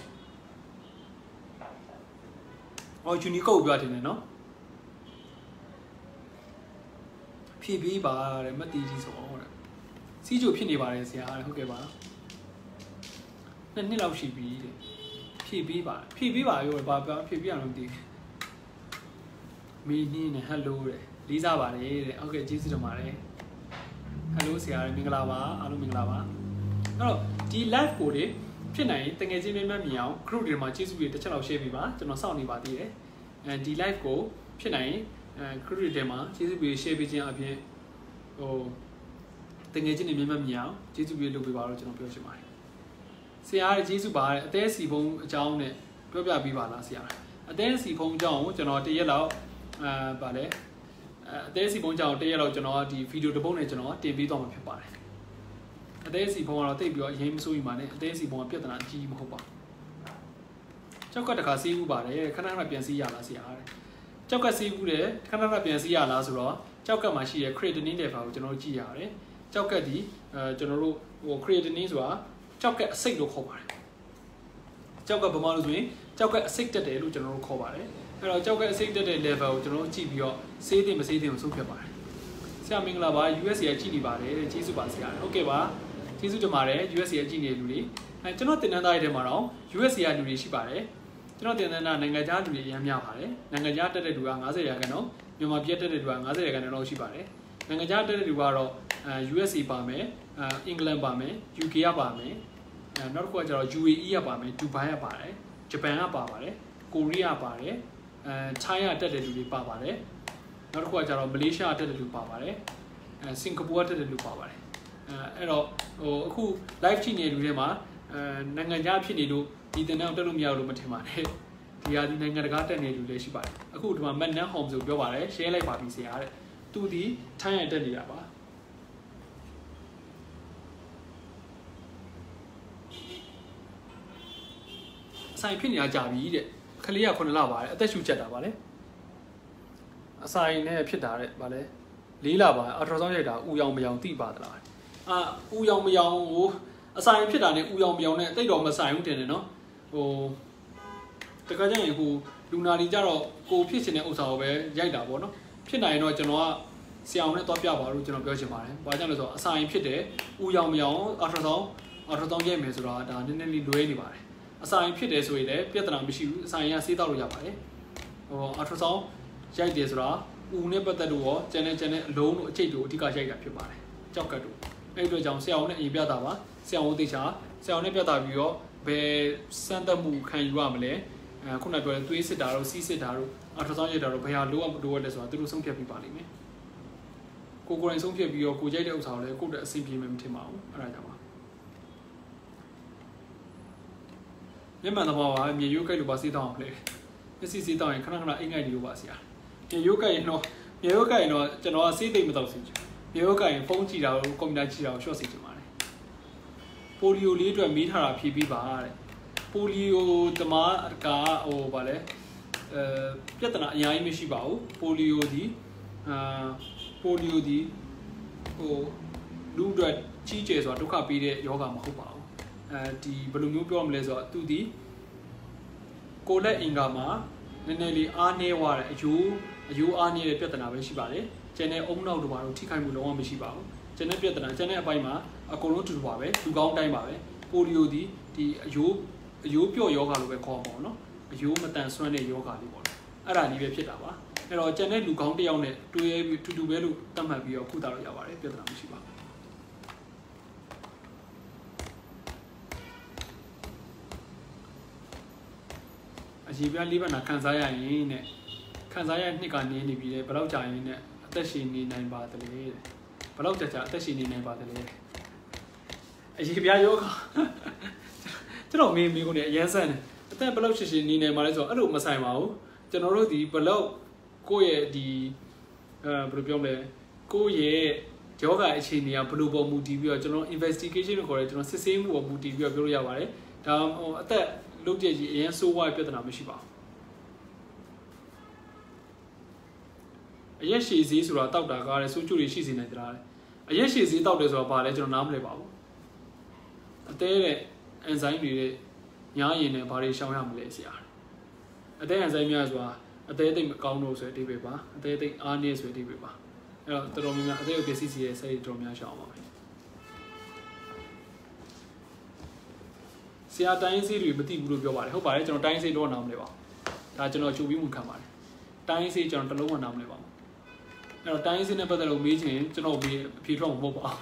Or Unico got in, no? PB bar, Mattis or see you penny bars, yeah, okay, bar. Then Nilo she be PB bar, your barber, PB on the meaning hello, Lisa bar, okay, Jesus Mare. Hello, Sierra Minglava, Aluminglava. Oh, the life body. Pinay, the Gazin meow, crude in my cheese with the channel shaviva, to no sound body, and the life go, Pinay, crude dema, cheese with shaving up here. Oh, the Gazin meow, cheese with Luby Barrow to no Piochimai. See, I Jesus by a daisy bone John, Probia Bivala, Sia. A daisy bone John, General the yellow ballet. Daisy bone John, the yellow general, the video the bone general, the bit on my a daisy bone, I'll take your him so money, a daisy bone, Pietro, G. Mopa. Chocolate Cassi, Bade, Canada Piansi Yalas, Chocolate Seawood, Canada Piansi Yalas raw, Chocolate Machia, create an India for General G. Chocolate D, General or create an Iswa, Chocolate a signal cover. Chocolate Bamalus, Chocolate a sick day, General Cover. Chocolate a sick day level, General G. Say them, so Papa. Saming Lava, USA Chini Bade, Chisu Basia, okay, ba. Chisu Mare, USA Gini Luli, and Jonathan and I tomorrow, USA Luli Shibare, Jonathan and Nangaja Yamyahare, Nangajata de Duang Azayagano, Yumapieta de Duang Azayagano Shibare, Nangajata de Duaro, USA Bame, England Bame, UK Bame, North Korea, UAE Bame, Dubai Bare, Japan Bare, Korea Bare, China Teddy Babare, North Korea, Malaysia Teddy Babare, Singapore Teddy Babare. Who life changing Rema, Nanganja Pinido, either now Telumia Matemane, the other Nangagata and Leshiba. A good one, men now homes of Govare, Shale Papi Siare, to the China Teddy Yaba. Sign Pinia Javi, Kalia Konalava, that's you chat about it. A sign near Pitare, Vale, Lila, Atrozoneta, Uyang Myang Tea Badla. Uyang Myang, a sign Pitane, Uyang Myang, they don't assign it, no? Oh, the Kajan who Lunari Jaro go pitching it also where Jada Bono, Pina no Genoa, Siam Topia, original Belgiumare, but then a sign Pite, Uyang Myang, Atrozon Games, rather than any do anybody. A sign Pite way there, Pietra Michu, Saya Sita Yabare, or Atrozon, Jadesra, Unepa the Duo, Janet Lone, Chedu, Tika Jaga Pibare, Chokadu. Maybe John Siaone in Biadava, Siaone Tisha, Siaone Biadavio, Be Santa Mu can you amele, Kuna twist Daro, Cisi Daro, Atrozon Daro, Paya Lua do this one, do some Piapipani. Coco and some Pio, Kujay Osale, could simply Timao, Radama. Yamanawa, Miyuka to Basita play. This is it on Kanana in Idiovasia. Miyuka, no, General City without siege. Yoga and Fonchi, Cominachi, Shossi to money. Polio later meet her at PB Bar. Polio the Marca or Vale. Pietana Yamishibao, Polio di, oh, Ludra Chiches or Tuka Yoga Mahopao. The Balloon Problems or 2D. Cola Ingama, Neneli Arne, you are near Pietana Vishibale. Chene Omna to Baro, Tikamu, Mishibao, Chene Pietana, Chene Abaima, a colo to Babe, to Gao Time Babe, Polio di, you pure yoga lobe comono, you matan swene yoga libon. Arani Pietava, and our Chene to County on it to do well, Tamabi or Kuta Yavare, Pietana Mishiba. ရေပြားလေးဘက်နာခံစားရရင်နဲ့ခံစားရနှစ်ကနေနေပြီးတယ်ဘယ်လောက်ကြာရင်နဲ့အသက်ရှင်နေနိုင်ပါတယ်လေဘယ်လောက်ကြာအသက်ရှင်နေနိုင်ပါတယ်လေအရေပြားယောဂကျွန်တော်မေးကိုနေအရန်ဆန်းတယ်အသက်ဘယ်လောက်ရှင်နေနိုင်ပါလဲဆိုတော့အဲ့လိုမဆိုင်ပါဘူးကျွန်တော်တို့ဒီဘယ်လောက်ကိုယ့်ရဲ့ဒီဘယ်လိုပြောမလဲကိုယ့်ရဲ့ယောဂအခြေအနေကဘယ်လိုပုံမူတည်ပြီးတော့ကျွန်တော် investigation လို့ခေါ်တယ်ကျွန်တော်စစ်ဆေးမှုပေါ်မူတည်ပြီးတော့ပြောလို့ရပါတယ်ဒါအသက်လုပ်တဲ့ကြီးအရင်ဆိုးဝါးပြဿနာမရှိပါဘူးအရက်ရှည်စည်းဆိုတာတောက်တာကားတယ်ဆိုးကျိုးတွေရှိစေနိုင်ကြတယ်အရက်ရှည်စည်းတောက်တယ်ဆိုတာဘာလဲကျွန်တော်နားမလည်ပါဘူးအသေးတဲ့ enzyme တွေညားရင်လည်းဘာတွေရှောင်ရမလဲဆရာအသေး enzyme များဆိုတာအသေးသိမ့်မကောင်းလို့ဆိုတဲ့အဓိပ္ပာယ်ပါအသေးသိမ့်အားနည်းဆိုတဲ့အဓိပ္ပာယ်ပါအဲ့တော့တော်တော်များများအသေးကိုပစ္စည်းစီရဲ့စိတ်တော်များရှောင်ပါမယ်ဆရာတိုင်းစေးတွေမသိဘူးလို့ပြောပါတယ်ဟုတ်ပါတယ်ကျွန်တော်တိုင်းစေးတော့နားမလဲပါဒါကျွန်တော်ချုပ်ပြီးမှခံပါတယ်တိုင်းစေးကျွန်တော်တစ်လုံးမှနားမလဲပါအဲ့တော့တိုင်းစေးနဲ့ပတ်သက်လို့မေးချင်ကျွန်တော်အဖြေထွက်မှာမဟုတ်ပါ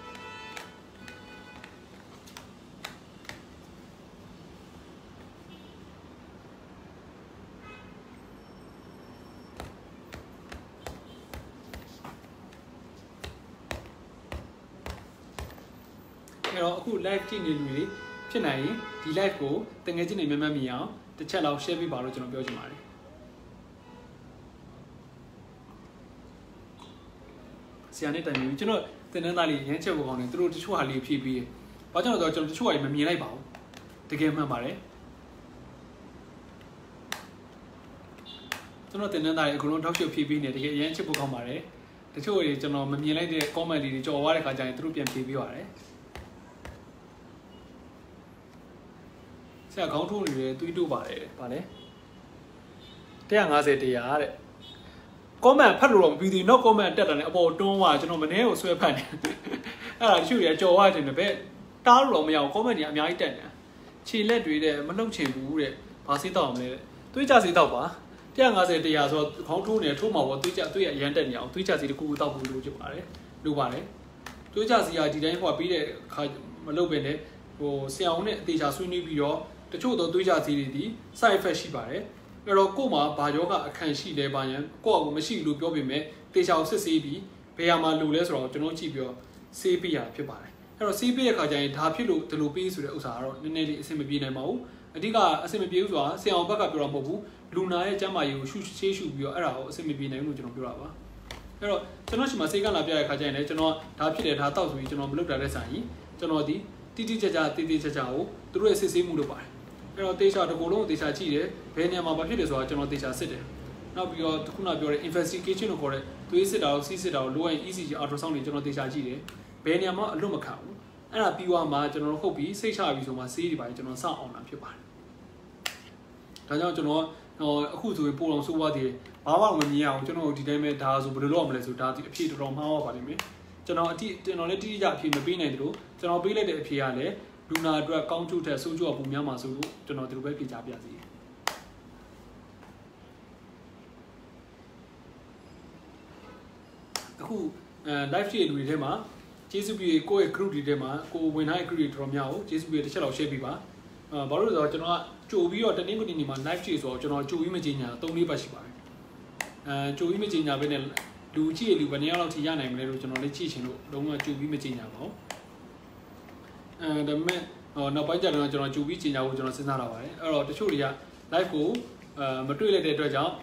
ဘူးအဲ့တော့အခု live ကြည့်နေလူတွေဖြစ်နိုင်ရင်ဒီ live ကိုတကယ်ချင်းနေမှတ်မြင်အောင်တစ်ချက်လောက် share ပေးပါလို့ကျွန်တော်ပြောချင်ပါတယ်ဆရာနဲ့တိုင်ပြီးကျွန်တော်တင်တဲ့သားလေးရမ်းချက်ဖို့ကောင်းတယ်သူတို့တချို့ဟာလေးဖြည့်ပြီးဘာကြောင့်လဲဆိုတော့ကျွန်တော်တချို့ဟာလေးမမြင်လိုက်ပါဘူးတကယ်မှန်ပါတယ်ကျွန်တော်တင်တဲ့သားလေးအကုန်လုံးထောက်ရှုပ်ဖြည့်ပြီးနေတကယ်ရမ်းချက်ဖို့ကောင်းပါတယ်တချို့တွေကျွန်တော်မမြင်လိုက်တဲ့ comment လေးတွေကြော်သွားတဲ့ခါကျရင်သူတို့ပြန်ဖြည့်ပေးပါတယ်ဆရာခေါင်းထိုးနေတယ်တွေးတိုးပါတယ်ဗာလဲ150တရားတဲ့ comment ဖတ်လို့တော့မပြီးသေးဘူး not comment တက်တာနဲ့အပေါ်တွန်းသွားကျွန်တော်မနေ့ကိုဆွဲဖတ်နေအဲ့ဒါတချို့တွေကကြော်သွားတယ်ပဲတားလို့တော့မရဘူး comment တွေအများကြီးတက်နေခြေလက်တွေတဲ့မနှုတ်ချင်ဘူးတဲ့ဘာစေးတော့မလဲတဲ့တွေးကြစေးတော့ပါ150တရားဆိုတော့ခေါင်းထိုးနေထိုးမှာပေါ့တွေးကြတွေးရရမ်းတက်နေအောင်တွေးကြစေးတကူတောက်ဖို့လိုချင်ပါတယ်လိုပါတယ်တွေးကြစေးကဒီတိုင်းဟိုပြီးတဲ့ခါမလုပ်ပဲနဲ့ဟိုဆရာအောင်နဲ့အသေးချာဆွေးနွေးပြီးတော့တချို့တော့တွေးကြစေးတွေဒီ side effect ရှိပါတယ်အဲ့တော့ကို့မှာဘာယောဂအခန့်ရှိလဲပါရင်ကိုယ့်အကူမရှိလို့ပြောပေမဲ့တေချာကိုစစ်ဆေးပြီးဘယ်ဟာမှာလိုလဲဆိုတော့ကျွန်တော်ကြည့်ပြီးတော့ဆေးပေးရဖြစ်ပါတယ်အဲ့တော့ဆေးပေးတဲ့ခါကျရင်ဒါဖြစ်လို့ဒီလိုပေးဆိုတဲ့ဥစ္စာကတော့နည်းနည်းလေးအဆင်မပြေနိုင်ပါဘူးအဓိကအဆင်မပြေဘူးဆိုတာဆရာအောင်ဘက်ကပြောတာမဟုတ်ဘူးလူနာရဲ့ကျန်းမာရေးကိုရှုရှေးရှုပြီးတော့အဲ့ဒါကိုအဆင်မပြေနိုင်ဘူးလို့ကျွန်တော်ပြောတာပါအဲ့တော့ကျွန်တော်ရှိမှဆေးကလာပြတဲ့ခါကျရင်လည်းကျွန်တော်ဒါဖြစ်တယ်ဒါတောက်ဆိုပြီးကျွန်တော်မလုပ်တာတဲ့ဆိုင်ရင်ကျွန်တော်ဒီတိတိကျကျတေးသေးချာချာကိုသူတို့ရဲ့စစ်ဆေးမှုလုပ်ပါတယ်အဲ့တော့တေချာတကူလုံးတေချာကြည့်တယ်ဘယ်နေရာမှာဘာဖြစ်တယ်ဆိုတာကျွန်တော်တေချာစစ်တယ်နောက်ပြီးတော့ခုနပြောတဲ့ investigation လို့ခေါ်တဲ့သွေးစစ်တာကိုစီးစစ်တာကိုလိုအပ်ရင် ECG ultrasound တွေကျွန်တော်တေချာကြည့်တယ်ဘယ်နေရာမှာအလွတ်မခံဘူးအဲ့ဒါပြီးသွားမှကျွန်တော်ဟုတ်ပြီစိတ်ချပြီဆိုမှဆေးတွေပါကျွန်တော်စောင့်အောင်တာဖြစ်ပါတယ်ဒါကြောင့်ကျွန်တော်အခုဆိုရင်ပို့အောင်စိုးသွားသေးတယ်ဘာမှမမြင်ရအောင်ကျွန်တော်ဒီတိုင်းပဲဒါဆိုဘယ်လိုလုပ်ရမလဲဆိုဒါဒီအဖြေတော်တော်မှားသွားပါလိမ့်မယ်ကျွန်တော်လည်းတိတိကျအဖြေမပေးနိုင်တယ်လို့ကျွန်တော်ပေးလိုက်တဲ့အဖြေကလည်းလူနာအတွက်ကောင်းကျိုးထက်ဆိုးကျိုးအပူများမှာဆိုလို့ကျွန်တော်ဒီလိုပဲဖြေချပြစီအခု live ကြည့်လူတွေထဲမှာကျေးဇူးပြုကိုယ့်ရဲ့ group တွေထဲမှာကိုဝင်ထားတဲ့ group တွေတော်တော်များကိုကျေးဇူးပြုတစ်ချက်လောက် share ပေးပါဘာလို့လဲဆိုတော့ကျွန်တော်ကကြိုပြီးတော့တနင်္ဂနွေနေ့မှာ live ကြည့်ဆိုတော့ကျွန်တော်ကြိုပြီးမကြေညာ3-4ပတ်ရှိပါတယ်ကြိုပြီးမကြေညာပဲနဲ့လူကြည့်လူဘယ်နှစ်ယောက်လောက်ထိရနိုင်မလဲလို့ကျွန်တော်လည်းကြည့်ချင်လို့လုံးဝကြိုပြီးမကြေညာပါဘူးဒါပေမဲ့နောက်ပိုင်းကျတော့ကျွန်တော်ကြိုပြီးကြေညာဖို့ကျွန်တော်စဉ်းစားတာပါတယ်အဲ့တော့တချို့တွေက live ကိုမတွေ့လိုက်တဲ့အတွက်ကြောင့်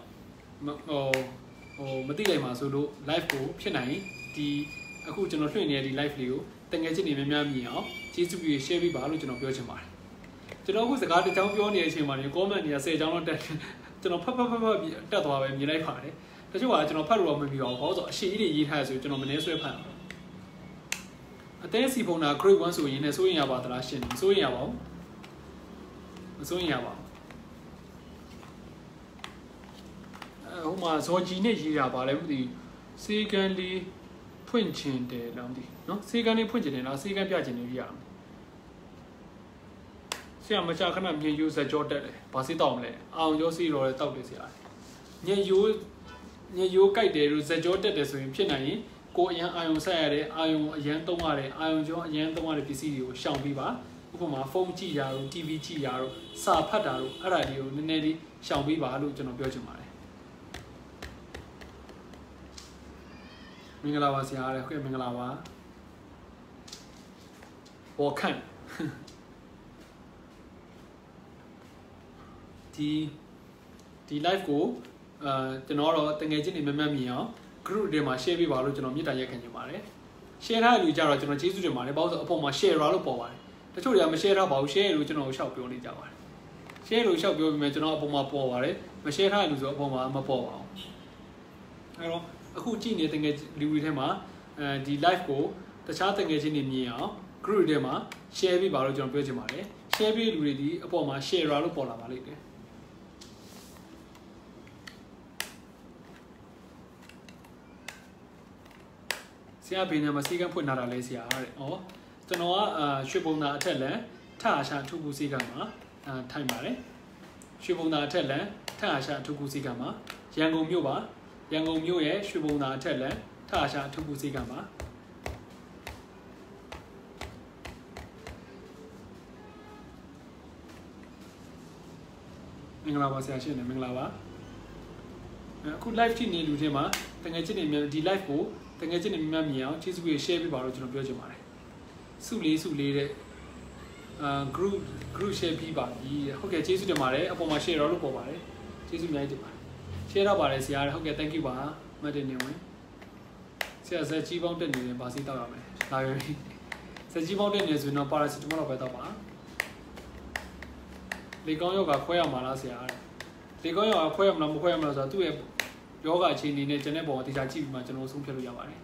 မသိလိုက်မှာဆိုလို့ live ကိုဖြစ်နိုင်ဒီအခုကျွန်တော်လွှင့်နေတဲ့ဒီ live လေးကိုတကယ်ချင်းနေများများမြင်အောင်ကျေးဇူးပြု share ပေးပါလို့ကျွန်တော်ပြောချင်ပါတယ်ကျွန်တော်အခုစကားတစ်ချောင်းပြောနေတဲ့အချိန်မှာနေ comment တွေက10ချောင်းလောက်တက်ကျွန်တော်ဖတ်တက်သွားပဲမြင်လိုက်ပါတယ်တချို့ကကျွန်တော်ဖတ်လို့တော့မပြီးပါဘူးဘာလို့ဆိုအရှိကြီးတွေရေးထားရဆိုကျွန်တော်မနှဲဆွဲဖတ်အောင်အသေးစီဖုန်းတာ grade 1ဆိုရင်လည်းစိုးရင်ရပါသလားရှင်မစိုးရင်ရပါဘူးမစိုးရင်ရပါဘူးဟိုမှာဇော်ကြီးနဲ့ရေးတာပါလဲမသိစေကန်လေးဖွင့်ချင်တယ်လားမသိနော်စေကန်လေးဖွင့်ချင်တယ်လားစေကန်ပြချင်တယ်ပြရအောင်ဆရာမချခဏမြင်ယူဇက်ကြောတက်တယ်ဘာစေးတောက်မလဲအောင်ရောစီရောလည်းတောက်တယ်ဆရာညင်ယူကြိုက်တယ်လို့ဇက်ကြောတက်တယ်ဆိုရင်ဖြစ်နိုင်ရင်ကိုအရန်အာယုံဆက်ရတယ်အာယုံအရန်သုံးရတယ်အာယုံကျော်အရန်သုံးရတဲ့ပစ္စည်းတွေကိုရှောင်ပြီးပါဥပမာဖုန်းကြည့်ရတော့ TV ကြည့်ရတော့စာဖတ်တာတော့အဲ့ဒါတွေကိုနည်းနည်းလေးရှောင်ပေးပါလို့ကျွန်တော်ပြောချင်ပါတယ်မင်္ဂလာပါဆရာတဲ့ဟုတ်ကဲ့မင်္ဂလာပါ我看ဒီ live ကိုကျွန်တော်တော့တကယ်ချင်းနေမမှတ်မြင်အောင် group တွေမှာ share ပေးပါလို့ကျွန်တော်မြစ်တာရက်ခံနေပါတယ် share ထားတဲ့လူကြတော့ကျွန်တော်ကျေးဇူးတင်ပါတယ်ဘာလို့ဆိုအပေါ်မှာ share လို့ပေါ်ပါတယ်တချို့တွေကမ share ထားပါဘူး share လို့ကျွန်တော်ရှောက်ပြောနေကြပါတယ် share လို့ရှောက်ပြောပြီးမှကျွန်တော်အပေါ်မှာပေါ်ပါတယ်မ share ထားတဲ့လူဆိုအပေါ်မှာမပေါ်ပါဘူးအဲ့တော့အခုကြည့်နေတကယ်လူတွေထဲမှာဒီ live ကိုတခြားတကယ်ချင်းနေမြင်အောင် group တွေမှာ share ပေးပါလို့ကျွန်တော်ပြောချင်ပါတယ် share ပေးလူတွေဒီအပေါ်မှာ share လို့ပေါ်လာပါလိမ့်မယ်ဆရာဘယ်နေမှာစီကံဖွင့်လာတာလဲဆရာတဲ့။ဩကျွန်တော်ကရွှေဘုံသာအထက်လန်ထအားရှာထုကူစီကံမှာထိုင်ပါတယ်။ရွှေဘုံသာအထက်လန်ထအားရှာထုကူစီကံမှာရန်ကုန်မြို့ပါရန်ကုန်မြို့ရဲ့ရွှေဘုံသာအထက်လန်ထအားရှာထုကူစီကံမှာမင်္ဂလာပါဆရာရှင်နေမင်္ဂလာပါအခု live ကြည့်နေလူတွေမှာတကယ်ကြည့်နေဒီ live ကိုတကယ်ချင်းနေမြတ်မြင်အောင်ကျေးဇူးပေး share ပေးပါလို့ကျွန်တော်ပြောချင်ပါတယ်စုလေးတဲ့group share ပြီးပါပြီဟုတ်ကဲ့ကျေးဇူးတင်ပါတယ်အပေါ်မှာ share လို့ပေါ်ပါတယ်ကျေးဇူးအများကြီးတင်ပါတယ် share တော့ပါတယ်ဆရာဟုတ်ကဲ့ thank you ပါမတ်တင်နေဝင်ဆရာဇက်ကြီးပေါင်းတက်နေတယ်ဗာစီတောက်ရမယ်လာပြီဇက်ကြီးပေါင်းတက်နေဆိုတော့ paracetamol တော့ပဲတောက်ပါလေကောင်းရောဂါခွဲရမှာလားဆရာလေကောင်းရောဂါခွဲရမလားမခွဲရမလားဆိုတော့သူ့ရဲ့ယောဂအခြေအနေနဲ့ကျွန်တဲ့ပုံကိုတရားကြည့်ပြီးမှကျွန်တော်ဆုံးဖြတ်လို့ရပါတယ်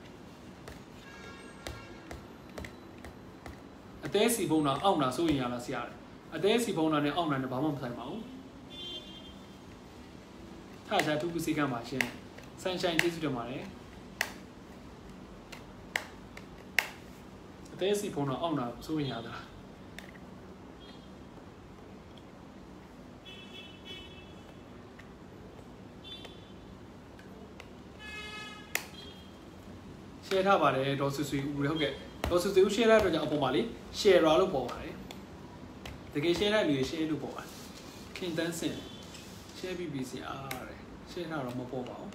အသေးစီပုံတာအောက်တာစိုးရင်ရလားဆရာအသေးစီပုံတာနဲ့အောက်တာနဲ့ဘာမှမဆိုင်ပါဘူးထားချာသူ့စိတ်ကမှရှင်းဆန်ရှိုင်းကျေးဇူးတင်ပါတယ်အသေးစီပုံတာအောက်တာစိုးရင်ရတာshare ထားပါတယ်ဒေါ်ဆွဆွေဦးဟုတ်ကဲ့ဒေါ်ဆွဆွေဦး share ထားတော့ကြောင့်အပေါ်မှာလေ share လို့ပေါ်ပါတယ်တကယ် share တဲ့လူတွေ share လို့ပေါ်ပါတယ်ခင်တန်းစင် share ပြီးပြီစီအားတဲ့ share ထားတော့မပေါ်ပါဘူး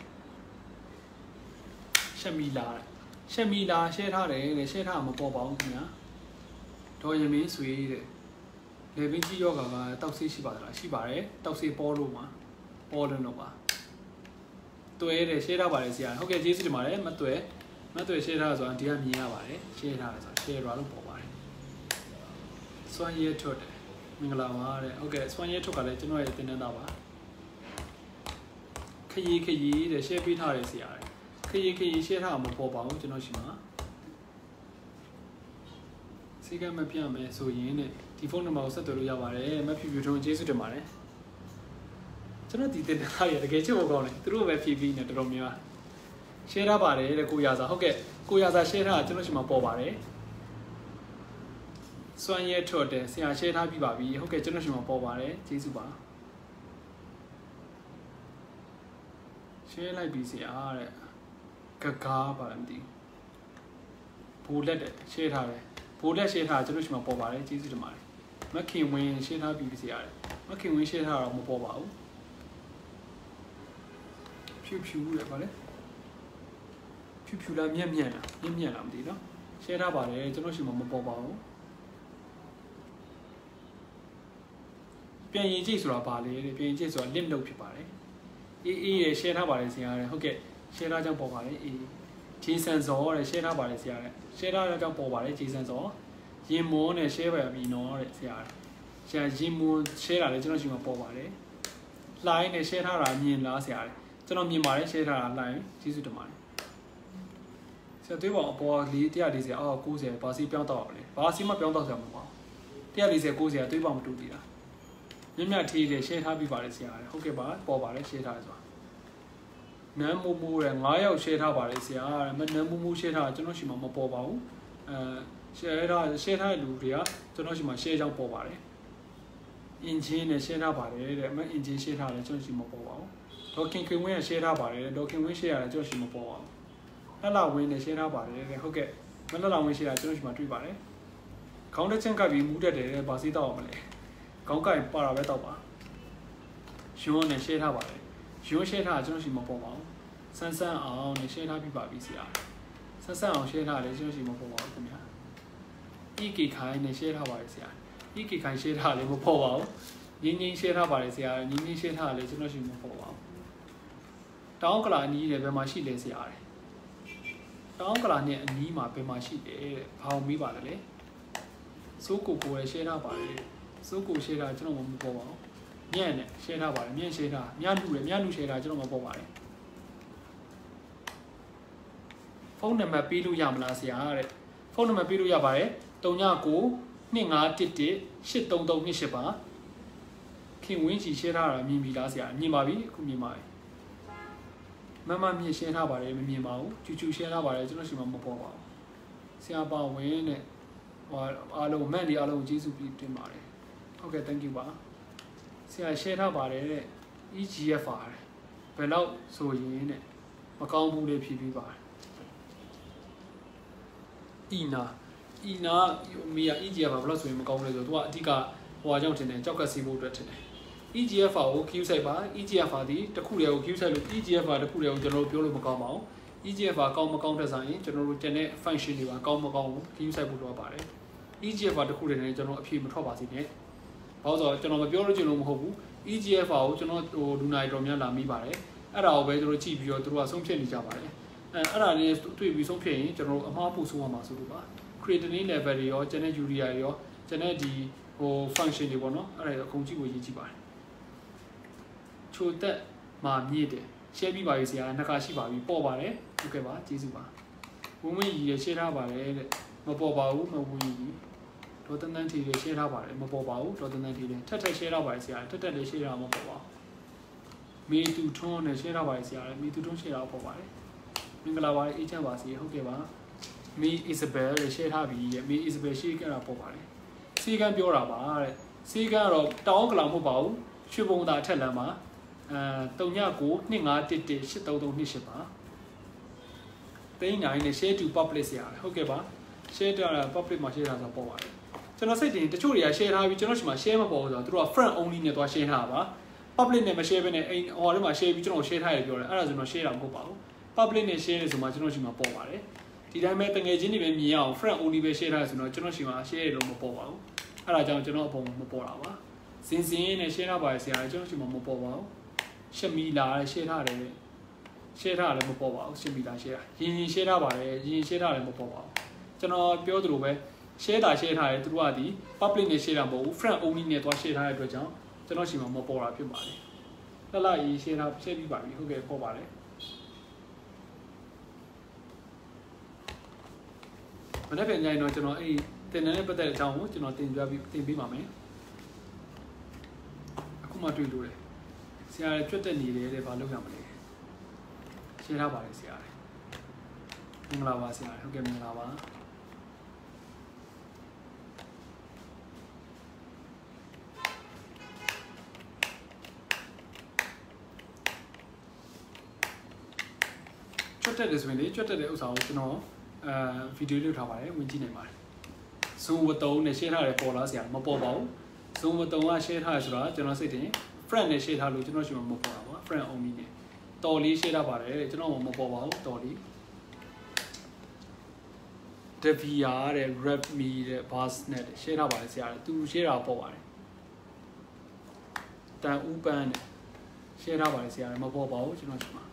ရှက်မီလာ share ထားတယ်တဲ့ share ထားမပေါ်ပါဘူးခင်ဗျာဒေါ်ရမင်းဆွေတဲ့လေပင်ကြီးယောဂါကတောက်ဆေးရှိပါသလားရှိပါတယ်တောက်ဆေးပေါ်လို့မှာပေါ်လို့တော့ပါတွဲတယ် share ထားပါတယ်ဆရာဟုတ်ကဲ့ကျေးဇူးတင်ပါတယ်မတွဲshare ထားဆိုတာဒီကမြင်ရပါတယ် share ထားတယ်ဆိုတာ share လို့ပေါ်ပါတယ်စွမ်းရည်ထုတ်တယ်မင်္ဂလာပါတဲ့ဟုတ်ကဲ့စွမ်းရည်ထုတ်ကလည်းကျွန်တော်ရဲ့တင်နေတာပါခရီးတဲ့ share ပေးထားတယ်ဆရာခရီး share ထားမှာမပေါ်ပါဘူးကျွန်တော်ရှိမှာစိတ်ကမပြတ်မယ်ဆိုရင်တဲ့ဒီဖုန်းနံပါတ်ကိုဆက်သွယ်လို့ရပါတယ်မဖြူဖြူထုံးကျေးဇူးတင်ပါတယ်ကျွန်တော်ဒီတင်နေတာရတကယ်ချစ်ဖို့ကောင်းတယ်သူတို့ပဲဖြည်းဖြည်းနဲ့တော်တော်များshare ထားပါတယ်တဲ့ကိုရစာဟုတ်ကဲ့ကိုရစာ share ထားတာကျွန်တော်ရှိမှာပေါ်ပါတယ်စွမ်းရဲထွက်တယ်ဆရာ share ထားပြီးပါပြီဟုတ်ကဲ့ကျွန်တော်ရှိမှာပေါ်ပါတယ်ကျေးဇူးပါ share လိုက်ပြီဆရာတဲ့ကားပါလားမသိဘူးဘိုးလက်တဲ့ share ထားတယ်ဘိုးလက် share ထားကျွန်တော်ရှိမှာပေါ်ပါတယ်ကျေးဇူးတင်ပါတယ်မခင်ဝင်း share ထားပြီးဆရာတဲ့မခင်ဝင်း share ထားတော့မပေါ်ပါဘူးဖြူတယ်ဗါလဲဖြူလာမြက်လားမသိနော် share ထားပါတယ်ကျွန်တော်ရှိမှမပေါ်ပါဘူးပြန်ရင်ကြည့်ဆိုတာပါလေပြန်ရင်ကြည့်ဆိုတာ link လုပ်ဖြစ်ပါတယ်အေးရ share ထားပါတယ်ဆရာရဟုတ်ကဲ့ share ထားကြောင့်ပေါ်ပါတယ်အေး Jason ဇော်တဲ့ share ထားပါတယ်ဆရာရ share ထားကြောင့်ပေါ်ပါတယ် Jason ဇော်ရင်မွန်းနဲ့ share ပါပြီနော်တဲ့ဆရာရင်မွန်း share တာလည်းကျွန်တော်ရှိမှပေါ်ပါတယ် line နဲ့ share ထားတာမြင်လားဆရာကျွန်တော်မြင်ပါတယ် share ထားတာ line ကျေးဇူးတင်ပါတယ်ဆရာတွေးပါအပေါ်140အော်90ဘာစီပြောင်းတော့လဲဘာစီမပြောင်းတော့ဆရာမဟုတ်ပါဘူး140 90တွေးပါမတူသေးတာမြတ်ထေးတယ် share ထားပြီးပါတယ်ဆရာဟုတ်ကဲ့ပါပေါ်ပါတယ် share ထားဆိုတာနမ်းမိုးမိုးတဲ့9ယောက် share ထားပါတယ်ဆရာနမ်းမိုးမိုး share ထားကျွန်တော်ရှိမှမပေါ်ပါဘူးshare ထားလူတွေကကျွန်တော်ရှိမှ share ကြောင်းပေါ်ပါတယ် engine နဲ့ share ထားပါတယ်တဲ့engine share ထားတယ်ကျွန်တော်ရှိမှပေါ်ပါဘူးဒေါခင်ခွင်ဝင်းက share ထားပါတယ်ဒေါခင်ဝင်း share ရတယ်ကျွန်တော်ရှိမှပေါ်ပါဘူးလက်လာဝင်းနဲ့ share ထားပါတယ်တဲ့ဟုတ်ကဲ့မလက်လာဝင်း share တာကျွန်တော်ရှိမှတွေ့ပါတယ်ခေါင်းတစ်ချင်းကပ်ပြီးမူးတက်တယ်ဗာစီတောက်အောင်မလဲခေါင်းကင်ပါတာပဲတောက်ပါရွှန်းနဲ့ရှဲထားပါတယ်ရွှန်းရှဲထားကျွန်တော်ရှိမပေါ်ပါဘူးဆန်းဆန်းအောင်နဲ့ရှဲထားပြပါပြီဆရာဆန်းဆန်းအောင်ရှဲထားတယ်ကျွန်တော်ရှိမပေါ်ပါဘူးခင်ဗျာဤကေခိုင်းနဲ့ရှဲထားပါတယ်ဆရာဤကေခိုင်းရှဲထားလည်းမပေါ်ပါဘူးငင်းရှဲထားပါတယ်ဆရာငင်းရှဲထားလည်းကျွန်တော်ရှိမပေါ်ပါဘူးတောင်းကလာအနီးတယ်ဘယ်မှာရှိလဲဆရာတောင်းကလာနဲ့အနီးမှာဘယ်မှာရှိတယ်ဘာအောင်မေးပါလဲစိုးကိုကိုလည်းရှဲထားပါတယ်စိုးကိုရှဲထားကျွန်တော်မပေါ်ပါဘူးညံ့နဲ့ရှဲထားပါတယ်ညံ့ရှဲထားညလူလည်းညလူရှဲထားကျွန်တော်မပေါ်ပါတယ်ဖုန်းနံပါတ်ပေးလို့ရမလားဆရာတဲ့ဖုန်းနံပါတ်ပေးလို့ရပါတယ်3992518338ပါခင်ဝင်းကြီးရှဲထားတာမြင်ပြီလားဆရာမြင်ပါပြီအခုမြင်ပါပြီမမမြင်ရှဲထားပါတယ်မမြင်ပါဘူးကျူကျူရှဲထားပါတယ်ကျွန်တော်ရှိမှမပေါ်ပါဘူးဆရာပါဝင်းနဲ့အားလုံးမန်ဒီအားလုံးကျေးဇူးပြုတင်ပါတယ်ဟုတ်ကဲ့ thank you ပါဆရာရှဲထားပါတယ်တဲ့ EGF ပါတယ်ဘယ်တော့ဆိုရင်တဲ့မကောင်းဘူးလေဖြည်းဖြည်းပါတယ်အီနာမီယာ EGF ဘယ်တော့ဆိုရင်မကောင်းဘူးလေဆိုတော့သူကအဓိကဟိုအကြောင်းထင်တယ်ကြောက်ကစီးဖို့အတွက်ထင်တယ် EGF ကို Q ဆိုင်ပါ EGF ဒီတစ်ခုတည်းကို Q ဆိုင်လို့ EGF တစ်ခုတည်းကိုကျွန်တော်တို့ပြောလို့မကောင်းပါဘူး EGF ကောင်းမကောင်းတဲ့ဆိုင်ရင်ကျွန်တော်တို့တင်တဲ့ function တွေပါကောင်းမကောင်းဘူး Q ဆိုင်ဖို့တော့ပါတယ် EGF တစ်ခုတည်းနဲ့ကျွန်တော်အဖြေမထွက်ပါစေနဲ့ဘာလို့ဆိုတော့ကျွန်တော်မပြောလို့ကျင်လို့မဟုတ်ဘူး EGF ကိုကျွန်တော်လူနိုင်တော်များလာမိပါတယ်အဲ့ဒါကိုပဲကျွန်တော်ကြည့်ပြီးတော့သူတို့ကဆုံးဖြတ်နေကြပါတယ်အဲ့ဒါလေးတွေ့ပြီးဆုံးဖြတ်ရင်ကျွန်တော်တို့အမှားပို့ဆုံးရမှာဆိုလို့ပါ creatinine level တွေရောကျန်တဲ့ urea တွေရောကျန်တဲ့ဒီဟို function တွေပေါ့နော်အဲ့ဒါအကုန်ကြည့်ကိုရေးကြည့်ပါတယ်ချိုတက်မှာမြည့်တယ် share ပြီးပါပြီဆရာနှစ်ခါရှိပါပြီပေါ်ပါတယ်ဟုတ်ကဲ့ပါကျေးဇူးပါဝင်းဝင်းကြီးရ share ထားပါတယ်တဲ့မပေါ်ပါဘူးမဝင်းကြီးဒေါ်တန်းတန်းထီရ share ထားပါတယ်မပေါ်ပါဘူးဒေါ်တန်းတန်းထီလည်းထက် share ထားပါတယ်ဆရာထက်လည်း share ထားမှာပေါ်ပါမေတူထွန်းနဲ့ share ထားပါတယ်ဆရာမေတူထွန်း share ထားပေါ်ပါတယ်မင်္ဂလာပါအေးချမ်းပါစေဟုတ်ကဲ့ပါမေ Isabel လည်း share ထားပြီမေ Isabel share ခဲ့တာပေါ်ပါတယ်စီကံပြောတာပါတဲ့စီကံကတော့တောင်းကလာမဟုတ်ပါဘူးရွှေဘုံသာအထက်လမ်းမှာ3992518328ပါသိန်း9နဲ့ share to public ဆရာဟုတ်ကဲ့ပါ share တာ public မှာ share တာဆိုပေါ်ပါတယ်ကျွန်တော်စိတ်တင်တချို့တွေက share ထားပြီးကျွန်တော်ရှိမှာ share မပေါ်ဘူးဆိုတော့သူတို့က friend only နဲ့သွား share ထားတာပါ public နဲ့မ share ဘဲနဲ့အိမ်ဟိုထဲမှာ share ပြီးကျွန်တော် share ထားရပြောတယ်အဲ့ဒါဆိုတော့ share တာမဟုတ်ပါဘူး public နဲ့ share လို့ဆိုမှကျွန်တော်ရှိမှာပေါ်ပါတယ်ဒီတိုင်းပဲတငယ်ချင်းတွေပဲမြင်ရအောင် friend only ပဲ share ထားရဆိုတော့ကျွန်တော်ရှိမှာ share လို့မပေါ်ပါဘူးအဲ့ဒါကြောင့်ကျွန်တော်အပေါ်မပေါ်တာပါစင်စင်းနဲ့ share ထားပါတယ်ဆရာကျွန်တော်ရှိမှာမပေါ်ပါဘူးရှမီလာ share ထားတယ် share ထားလည်းမပေါ်ပါဘူးရှမီလာ share ရင် share ထားပါတယ်ရင် share ထားလည်းမပေါ်ပါဘူးကျွန်တော်ပြောသလိုပဲ share ထားတယ်သူတို့ကဒီ public နဲ့ share တာမဟုတ်ဘူး friend only နဲ့သွား share ထားတဲ့အတွက်ကြောင့်ကျွန်တော်ရှိမှာမပေါ်တာဖြစ်ပါတယ်လှလှရေး share ပြီးပါပြီဟုတ်ကဲ့ပေါ်ပါတယ်မနေ့ပြန်ကြရင်တော့ကျွန်တော်အဲ့တင်တဲ့ပတ်သက်တဲ့အကြောင်းကိုကျွန်တော်တင်ပေးပါမယ်အခုမှတွေ့လို့တယ်ဆရာကျွတ်တက်နေတယ်တဲ့ဘာလုပ်ရမလဲရှင်းထားပါတယ်ဆရာမင်္ဂလာပါဆရာဟုတ်ကဲ့မင်္ဂလာပါကျွတ်တက်တယ်ဆိုရင်လေကျွတ်တက်တဲ့ဥစ္စာကိုကျွန်တော်ဗီဒီယိုလုပ်ထားပါတယ်ဝင်ကြည့်နိုင်ပါတယ် Zoom ဝတ်တုံးနဲ့ share ထားတယ်ပေါ်လားဆရာမပေါ်ပါဘူး Zoom ဝတ်တုံးက share ထားရဆိုတာကျွန်တော်စိတ်တင် friend နဲ့ share ထားလို့ကျွန်တော်ရှိမှမပေါ်တာပါ friend only နဲ့တော်လေး share ထားပါတယ်ကျွန်တော်မပေါ်ပါဘူးတော်လေး Devia တဲ့ Redmi တဲ့ Buzz နဲ့ share ထားပါတယ်ဆရာသူ share တာပေါ်ပါတယ်တန်ဦးပန်းနဲ့ share ထားပါတယ်ဆရာမပေါ်ပါဘူးကျွန်တော်ရှိမှ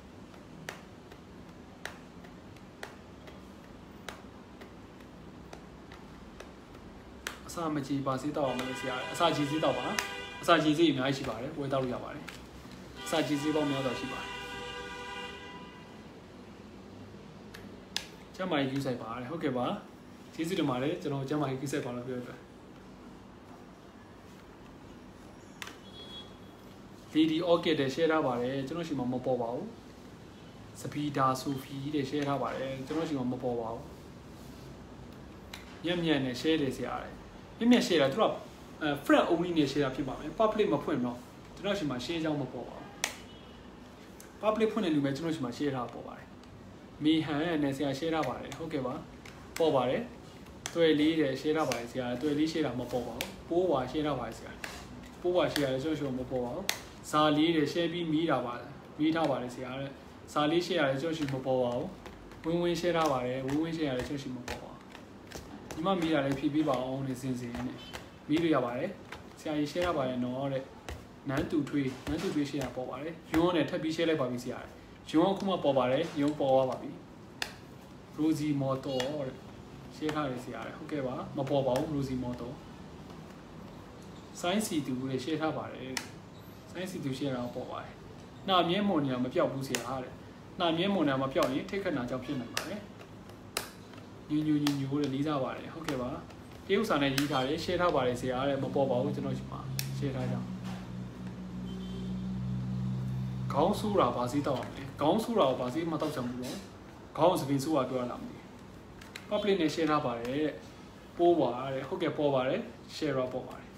အစာမကြီးပါစေးတော့အောင်လို့ဆရာအစာကြီးစေးတော့ပါအစာကြီးစေးအများကြီးရှိပါတယ်ဝယ်တော့လို့ရပါတယ်အစာကြီးစေးပေါင်းများစွာရှိပါတယ်ကျမကြီးယူဆိုင်ပါတယ်ဟုတ်ကဲ့ပါကျေးဇူးတင်ပါတယ်ကျွန်တော်ကျမကြီးယူဆိုင်ပါလို့ပြောပြLady Orchid တဲ့ share ထားပါတယ်ကျွန်တော်ရှိမှမပေါ်ပါဘူးစပီဒါဆိုဖီတဲ့ share ထားပါတယ်ကျွန်တော်ရှိမှမပေါ်ပါဘူးညံ့နဲ့ share တယ်ဆရာမြင့် share တာသူကfriend only နဲ့ share တာဖြစ်ပါမယ် public မဖွင့်တော့ကျွန်တော်ရှိမှ share ကြောင်းမပေါ်ပါဘူး public ဖွင့်တဲ့လူပဲကျွန်တော်ရှိမှ share ထားပေါ်ပါတယ်မေဟန်နဲ့ဆရာ share ထားပါတယ်ဟုတ်ကဲ့ပါပေါ်ပါတယ်对理的写他白些，对理写他没包包，波话写他白些，波话写的就是没包包，沙理的写比米他白，米他白的些嘞，沙理写的就是没包包，文文写他白的，文文写的就是没包包。你妈米他的皮皮包我的新鲜的，米都要白的，写一写他白的孬的，难度推写他包白的，用的特别写的白皮些，用空嘛包白的，用包白皮，罗西毛多的。写他的写的 ，OK 吧？没包包，路是没多。science 读的写他吧的 ，science 读写他包吧。那面膜呢？没标不写他的，那面膜呢？没标呢？take 那照片来吧的。牛的理解吧的 ，OK 吧？第五三呢，理他的写他吧的写的，没包包，真的是嘛？写他讲。讲书啦，把谁到的？讲书啦，把谁嘛到什么咯？讲是边书啊？多少人？public နဲ့ share ထားပါတယ်ပိုးပါတယ်ဟုတ်ကဲ့ပေါ်ပါတယ် share တော့ပေါ်ပါတယ်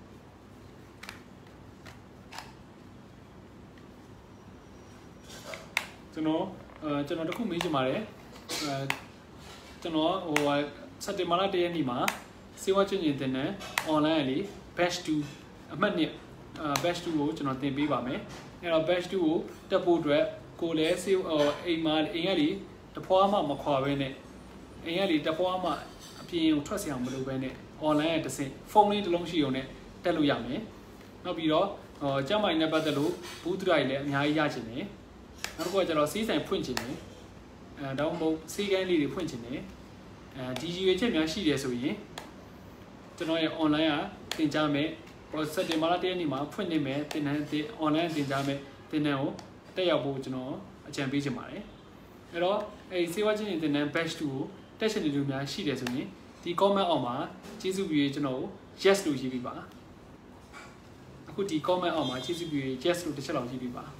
ကျွန်တော်တခုမေးချင်ပါတယ်ကျွန်တော်စက်တင်ဘာလ1ရက်နေ့မှာစေဝါကျွင့်ကျင်တင်တဲ့ online လေး batch 2အမှတ်1batch 2ကိုကျွန်တော်သင်ပေးပါမယ်အဲ့တော့ batch 2ကိုတက်ဖို့အတွက်ကိုလည်းအိမ်ကလေးတဖွာမှမခွာဘဲနဲ့အင်ရလီတဖွားမှအပြင်ကိုထွက်ဆောင်မလို့ပဲနဲ့ online တစ်စင်ဖုန်းလေးတစ်လုံးရှိုံနဲ့တက်လို့ရမယ်နောက်ပြီးတော့ကျမကြီးနဲ့ပတ်သက်လို့ဘူးတူတိုင်းလည်းအများကြီးရချင်တယ်နောက်တစ်ခုကကျတော့စီးဆိုင်ဖွင့်ချင်တယ်ဒါမှမဟုတ်စီးကန်းလေးတွေဖွင့်ချင်တယ်ဒီရွေးချက်များရှိတယ်ဆိုရင်ကျွန်တော်ရဲ့ online ကသင်ကြားမယ်စက်တင်ဘာလ1ရက်နေ့မှာဖွင့်နေမယ်သင်တန်း online သင်ကြားမယ်သင်တန်းကိုတက်ရောက်ဖို့ကျွန်တော်အကြံပေးချင်ပါတယ်အဲ့တော့အဲ့စေဝါချင်းသင်တန်း batch 2ကိုတက်ရှင်လူများရှိတယ်ဆိုရင်ဒီ comment အောက်မှာကျေးဇူးပြုကျွန်တော် yes လို့ရေးပြပါအခုဒီ comment အောက်မှာကျေးဇူးပြု yes လို့တစ်ချက်လောက်ရေးပြပါ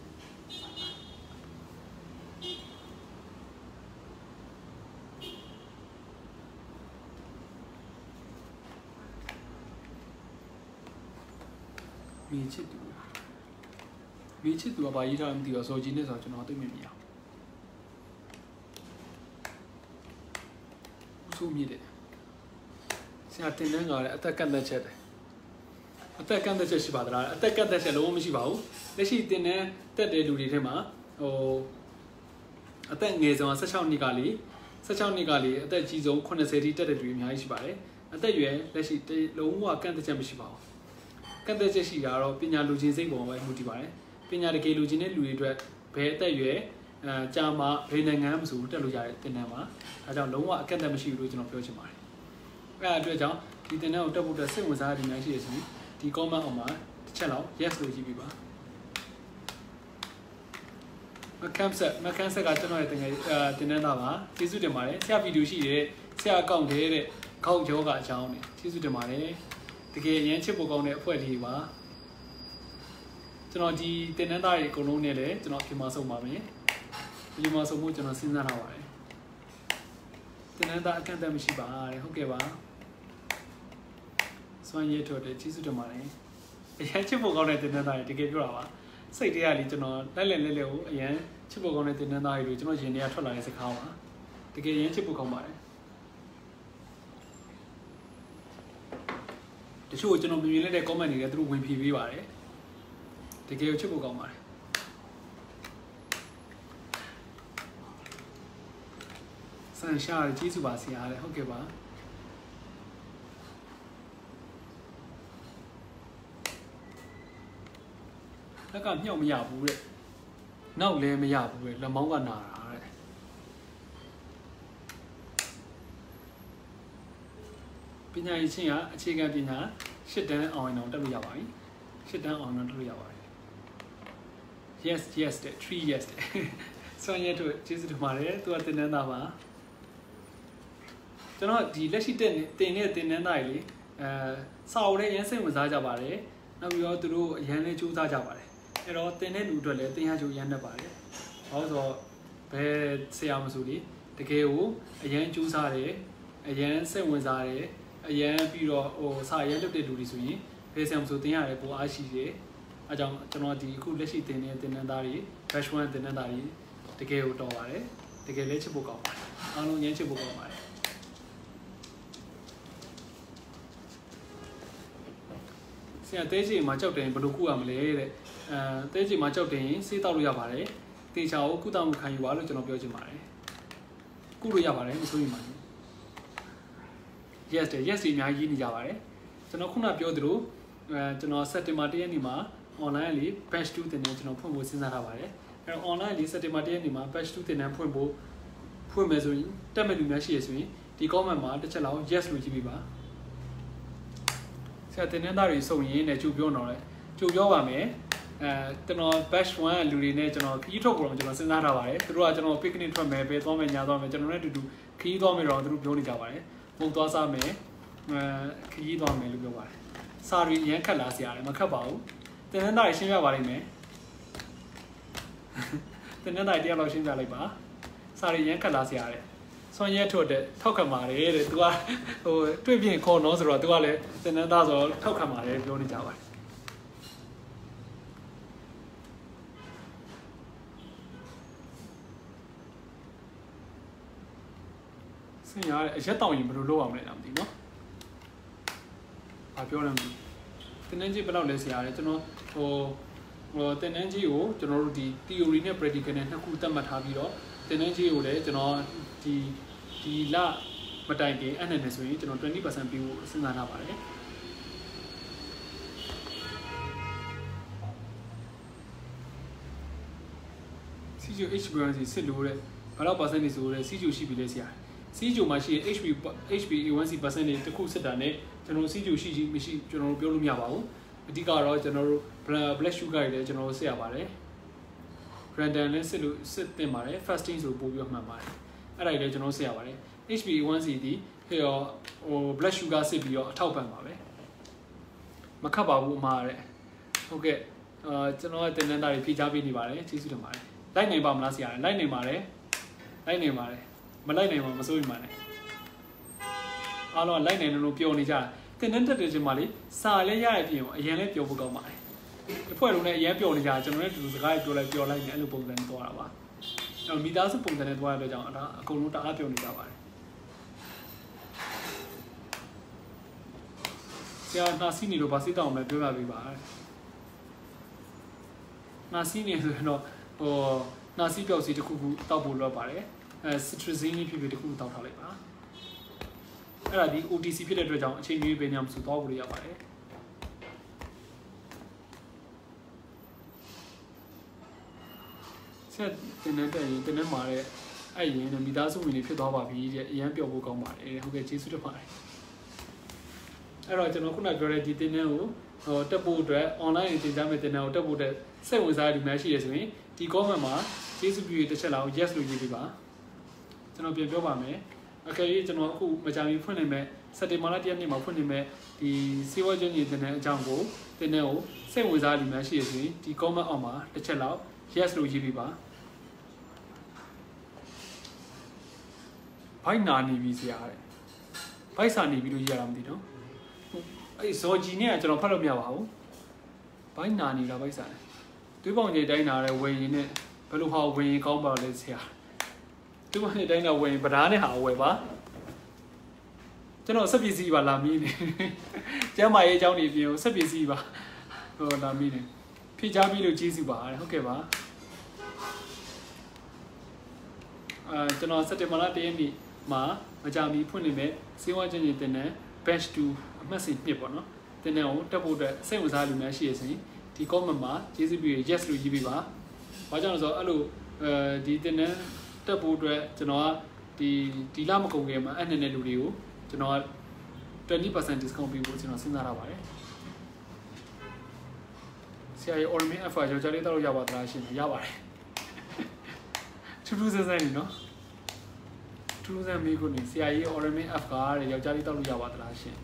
မိချစ်သူကဘာရေးထားမှမသိတော့စောကြီးနဲ့ဆိုတော့ကျွန်တော်သိမြင်မိအောင်ဆိုမြည်တယ်ဆရာတင်တန်းကလည်းအသက်ကန့်သက်ချက်တယ်အသက်ကန့်သက်ချက်ရှိပါသလားအသက်ကန့်သက်ချက်လုံးဝမရှိပါဘူးလက်ရှိတင်တန်းတက်တဲ့လူတွေထဲမှာအသက်ငယ်ဆုံး16နှစ်ကလေးအသက်ကြီးဆုံး80တိတက်တဲ့လူတွေအများကြီးရှိပါတယ်အသက်ရွယ်လက်ရှိလုံးဝကန့်သက်ချက်မရှိပါဘူးကန့်သက်ချက်ရှိတာတော့ပညာလူချင်းစိတ်ပေါ်မှာပဲမူတည်ပါတယ်ပညာတကယ်လူချင်းတဲ့လူတွေအတွက်ဘယ်အသက်ရွယ်ကြာမှဘယ်နိုင်ငံမှမဆိုတက်လို့ရတဲ့တင်တန်းမှာဒါကြောင့်လုံးဝအကန့်အသတ်မရှိဘူးလို့ကျွန်တော်ပြောချင်ပါတယ်အဲ့ဒါအတွက်ကြောင့်ဒီတင်တန်းကိုတက်ဖို့အတွက်စိတ်ဝင်စားတဲ့လူများရှိရဆိုရင်ဒီ comment အောက်မှာတစ်ချက်လောက် yes လို့ရေးပြပါမကန်ဆက်ကကျွန်တော်ရဲ့တင်တန်းသားပါကျေးဇူးတင်ပါတယ်ဆရာဗီဒီယိုရှိတယ်ဆရာအကောင့်ထဲတဲ့ခေါက်ကြောကအကြောင်းနဲ့ကျေးဇူးတင်ပါတယ်တကယ်အရင်ချစ်ဖို့ကောင်းတဲ့အဖွဲ့လေးပါကျွန်တော်ဒီတင်တန်းသားတွေအကုန်လုံးနဲ့လည်းကျွန်တော်ပြင်မဆုံးပါမယ်ဒီမှာဆိုမှုကျွန်တော်စဉ်းစားထားပါတယ်တင်တန်းသားအကန့်အသတ်မရှိပါတဲ့ဟုတ်ကဲ့ပါစွမ်းရည်ထုတ်တဲ့ကျေးဇူးတင်ပါတယ်အရင်ချစ်ဖို့ကောင်းတဲ့တင်တန်းသားတွေတကယ်ပြောတာပါစိတ်ထဲကလေကျွန်တော်လက်ကိုအရင်ချစ်ဖို့ကောင်းတဲ့တင်တန်းသားတွေလို့ကျွန်တော်ရင်ထဲကထွက်လာတဲ့စကားပါတကယ်ရင်ချစ်ဖို့ကောင်းပါတယ်တချို့ကျွန်တော်မြင်လိုက်တဲ့ comment တွေလည်းသူတို့ဝင်ဖြေပေးပါတယ်တကယ်ချစ်ဖို့ကောင်းပါတယ်ဆန်ရှာကျေးဇူးပါဆရာတဲ့ဟုတ်ကဲ့ပါလက်ကမြောက်မရဘူးတဲ့နောက်လည်းမရဘူးတဲ့လက်မောင်းကနာတာတဲ့ပညာရေးချင်းကအခြေခံပညာ8တန်းအောင်ရင်တော့တက်လို့ရပါပြီ8တန်းအောင်တော့တက်လို့ရပါတယ် yes တဲ့3 yes တဲ့ဆွမ်းရတို့ကျေးဇူးတင်ပါတယ်သူကတင်နန်းသားပါကျွန်တော်ဒီလက်ရှိတင်တဲ့တင်နန်းသားကြီးစာအုပ်လည်းရမ်းစိတ်ဝင်စားကြပါတယ်နောက်ပြီးတော့သူတို့အရန်လည်းကြိုးစားကြပါတယ်အဲ့တော့တင်တဲ့လူအတွက်လည်းတင်ရချိုးရမ်းတတ်ပါတယ်ဘာလို့ဆိုတော့ဘယ်ဆရာမဆိုလေတကယ်ကိုအရန်ကြိုးစားတယ်အရန်စိတ်ဝင်စားတယ်အရန်ပြီးတော့စာရမ်းလုပ်တဲ့လူတွေဆိုရင်ဘယ်ဆရာမဆိုတင်ရတယ်ပိုအားရှိတယ်အဲကြောင့်ကျွန်တော်ဒီအခုလက်ရှိတင်တဲ့တင်နန်းသားတွေ batch 1တင်နန်းသားတွေတကယ်ကိုတော်ပါတယ်တကယ်လည်းချစ်ဖို့ကောင်းပါတယ်အားလုံးရမ်းချစ်ဖို့ကောင်းပါတယ်ဆရာတဲကြီးမှာကြောက်တယ်ဘယ်လိုကုရမလဲတဲ့တဲကြီးမှာကြောက်တယ်စေးတောက်လို့ရပါတယ်တေချာကိုကုသမှုခံယူပါလို့ကျွန်တော်ပြောချင်ပါတယ်ကုလို့ရပါတယ်မဆိုရင်ပါ yes တဲ့ yes ကြီးအများကြီးနေကြပါတယ်ကျွန်တော်ခုနပြောသလိုကျွန်တော်စက်တင်ဘာ1ရက်နေ့မှာ online လေး batch 2တင်နေကျွန်တော်ဖွင့်ဖို့စဉ်းစားထားပါတယ်အဲ့တော့ online လေးစက်တင်ဘာ1ရက်နေ့မှာ batch 2တင်နေဖွင့်မယ်ဆိုရင်တက်မဲ့လူများရှိရဆိုရင်ဒီ comment မှာတစ်ချက်လောက် yes လို့ကြည့်ပေးပါဆရာတင်နေသားတွေစုံရင်းနဲ့ကြိုပြောတော့လေကြိုပြောပါမယ်ကျွန်တော် batch 1လူတွေနဲ့ကျွန်တော်ခီးထုတ်ဖို့တော့ကျွန်တော်စဉ်းစားထားပါတယ်သူတို့ကကျွန်တော် picnic ထွက်မယ်ပဲသွားမယ်ညာသွားမယ်ကျွန်တော်နဲ့အတူတူခီးသွားမယ်တော့သူတို့ပြောနေကြပါတယ်မဟုတ်သွားစားမယ်ခီးသွားမယ်လို့ပြောပါတယ်စာရီရမ်းခက်လာဆရာလည်းမခက်ပါဘူးတင်နေသားတွေရှင်းပြပါလိမ့်မယ်တင်နေသားတွေတယောက်လောက်ရှင်းပြလိုက်ပါစာရီရမ်းခက်လာဆရာလည်းဆွမ်းရဲထုတ်တဲ့ထောက်ခံပါတယ်တဲ့သူကဟိုတွေ့ပြင်ခေါ်တော့ဆိုတော့သူကလည်းတင်နေသားဆိုတော့ထောက်ခံပါတယ်ပြောနေကြပါတယ်ဆင်ရတဲ့အရက်တောင်ရင်ဘယ်လိုလုပ်အောင်လဲတော့မသိနော်။ဘာပြောလဲမသိ။တင်နန်းကြီးဘယ်လောက်လဲဆရာလဲကျွန်တော်ဟိုတင်နန်းကြီးကိုကျွန်တော်တို့ဒီ theory နဲ့ practical နဲ့နှစ်ခုသတ်မှတ်ထားပြီးတော့တင်နန်းကြီးကိုလည်းကျွန်တော်ဒီလမတိုင်ခင်အဲ့နဲ့ဆိုရင်ကျွန်တော် 20% ပြီးဖို့စဉ်းစားထားပါတယ်။ CGO HbA1c စစ်လို့တဲ့ဘယ်လောက် percentage ဆိုလဲ CGO ရှိပြီလဲဆရာ။ CGO မှာရှိတဲ့ HbA1c percentage တစ်ခုစစ်တာနဲ့ကျွန်တော် CGO ရှိမရှိကျွန်တော်ပြောလို့မရပါဘူးအဓိကတော့ကျွန်တော်တို့ blood sugar တွေလည်းကျွန်တော်စစ်ရပါတယ် random နဲ့စစ်တင်ပါတယ် fasting ဆိုပို့ပြီးမှန်ပါတယ်အဲ့ဒါတွေလည်းကျွန်တော်စစ်ရပါတယ် HbA1c ဒီဟို blood sugar စစ်ပြီးတော့အထောက်ပံ့ပါပဲမခတ်ပါဘူးအမှားတဲ့ဟုတ်ကဲ့ကျွန်တော်တင်နန်းသားတွေဖြေချပေးနေပါတယ်ကျေးဇူးတင်ပါတယ်လိုက်နိုင်ပါမလားဆရာလိုက်နိုင်ပါတယ်မလိုက်နိုင်မှာမစိုးရင်ပါနဲ့အားလုံးလိုက်နိုင်လို့ပျော်နေကြတာတင်တဲ့တက်ချင်းမှလေစာလည်းရရပြင်အရင်လည်းပျော်ဖို့ကောင်းပါတယ်အဖွဲလုံးနဲ့အရင်ပျော်နေကြကျွန်တော်လည်းဒီစကားပြောလိုက်နဲ့အဲ့လိုပုံစံနဲ့သွားတာပါအဲ့တော့မိသားစုပုံစံနဲ့သွားရတဲ့ကြောင့်ဒါအကုန်လုံးတအားပျော်နေကြပါတယ်ဆရာနာစီနေလို့ဗာစစ်တောင်းမယ်ပြောပြပေးပါနာစီနေဆိုတော့ဟိုနာစီပျောက်စီတစ်ခုတောက်ဖို့လွတ်ပါတယ်citrusine ဖြစ်ဖြစ်တခုတောက်ထားလိုက်ပါအဲ့ဒါဒီ OTC ဖြစ်တဲ့အတွက်ကြောင့်အချိန်ကြီးပဲညမဆိုတော့ဘူးရပါတယ်ဆက်တင်နေမှာတဲ့အဲ့ရင်မိသားစုဝင်တွေဖြစ်သွားပါပြီတဲ့အရန်ပျော်ဖို့ကောင်းပါတယ်ဟုတ်ကဲ့ကျေးဇူးတင်ပါတယ်အဲ့တော့ကျွန်တော်ခုနပြောတဲ့ဒီတင်နေကိုဟိုတက်ဖို့အတွက် online တင်ကြမယ့်တင်နေကိုတက်ဖို့အတွက်စိတ်ဝင်စားတဲ့လူများရှိရဆိုရင်ဒီ comment မှာကျေးဇူးပြုတစ်ချက်လောက် yes လို့ရေးပေးပါကျွန်တော်ပြန်ပြောပါမယ်အကယ်၍ကျွန်တော်အခုမကြာမီဖွင့်နေမဲ့စက်တင်ဘာလ1ရက်နေ့မှာဖွင့်နေမဲ့ဒီစေဝါချင်းကြီးတင်တဲ့အကြောင်းကိုတင်တဲ့ကိုစိတ်ဝင်စားလူများရှိရဆိုရင်ဒီ comment အောက်မှာတစ်ချက်လောက် yes လို့ရေးပေးပါဘိုက်နာနေပြီဆရာတဲ့ဘိုက်စာနေပြီလို့ရေးရတာမသိတော့အဲ့ဇော်ဂျီနဲ့ကျွန်တော်ဖတ်လို့မရပါဘူးဘိုက်နာနေလားဘိုက်စာတယ်သွေးပေါင်ကြီးတိုင်းနာတဲ့ဝယ်ရင်နဲ့ဘယ်လိုဟာဝယ်ရင်ကောင်းပါလဲဆရာသွေးပေါင်ကြီးတိုင်းနာဝယ်ရင်ဗဒါနဲ့ဟာဝယ်ပါကျွန်တော်ဆက်ပစ္စည်းပါလာမီးနေကျမ်းမာရေးအကြောင်းတွေပြင်ဆက်ပစ္စည်းပါဟိုလာမီးနေဖိချပြီးလို့ကျေးဇူးပါဟုတ်ကဲ့ပါကျွန်တော်စက်တင်ဘာလ1ရက်နေ့မှာမကြာမီဖွင့်နေမဲ့စေဝါချင်းချင်းတင်တဲ့ batch 2အမှတ်စဉ်1ပေါ့နော်တင်တဲ့ကိုတက်ဖို့အတွက်စိတ်ဝင်စားလူများရှိရစဉ်ဒီ comment မှာကျေးဇူးပြု yes လို့ရေးပေးပါဘာကြောင့်လဲဆိုတော့အဲ့လိုဒီတင်တဲ့တက်ဖို့အတွက်ကျွန်တော်ကဒီလမကုန်ခင်မှာအဲ့နဲ့လူတွေကိုကျွန်တော်က 20% discount ပေးဖို့ကျွန်တော်စဉ်းစားထားပါတယ်ဆရာရဲ့ ornament offer ကြော်ကြလေးတော့ရပါသလားရှင်ရပါတယ်ထူးထူးဆန်းဆန်းနေနော်ထူးဆန်းမေးခွန်းနေဆရာရဲ့ ornament offer တဲ့ယောက်ျားလေးတောက်လို့ရပါသလားရှင်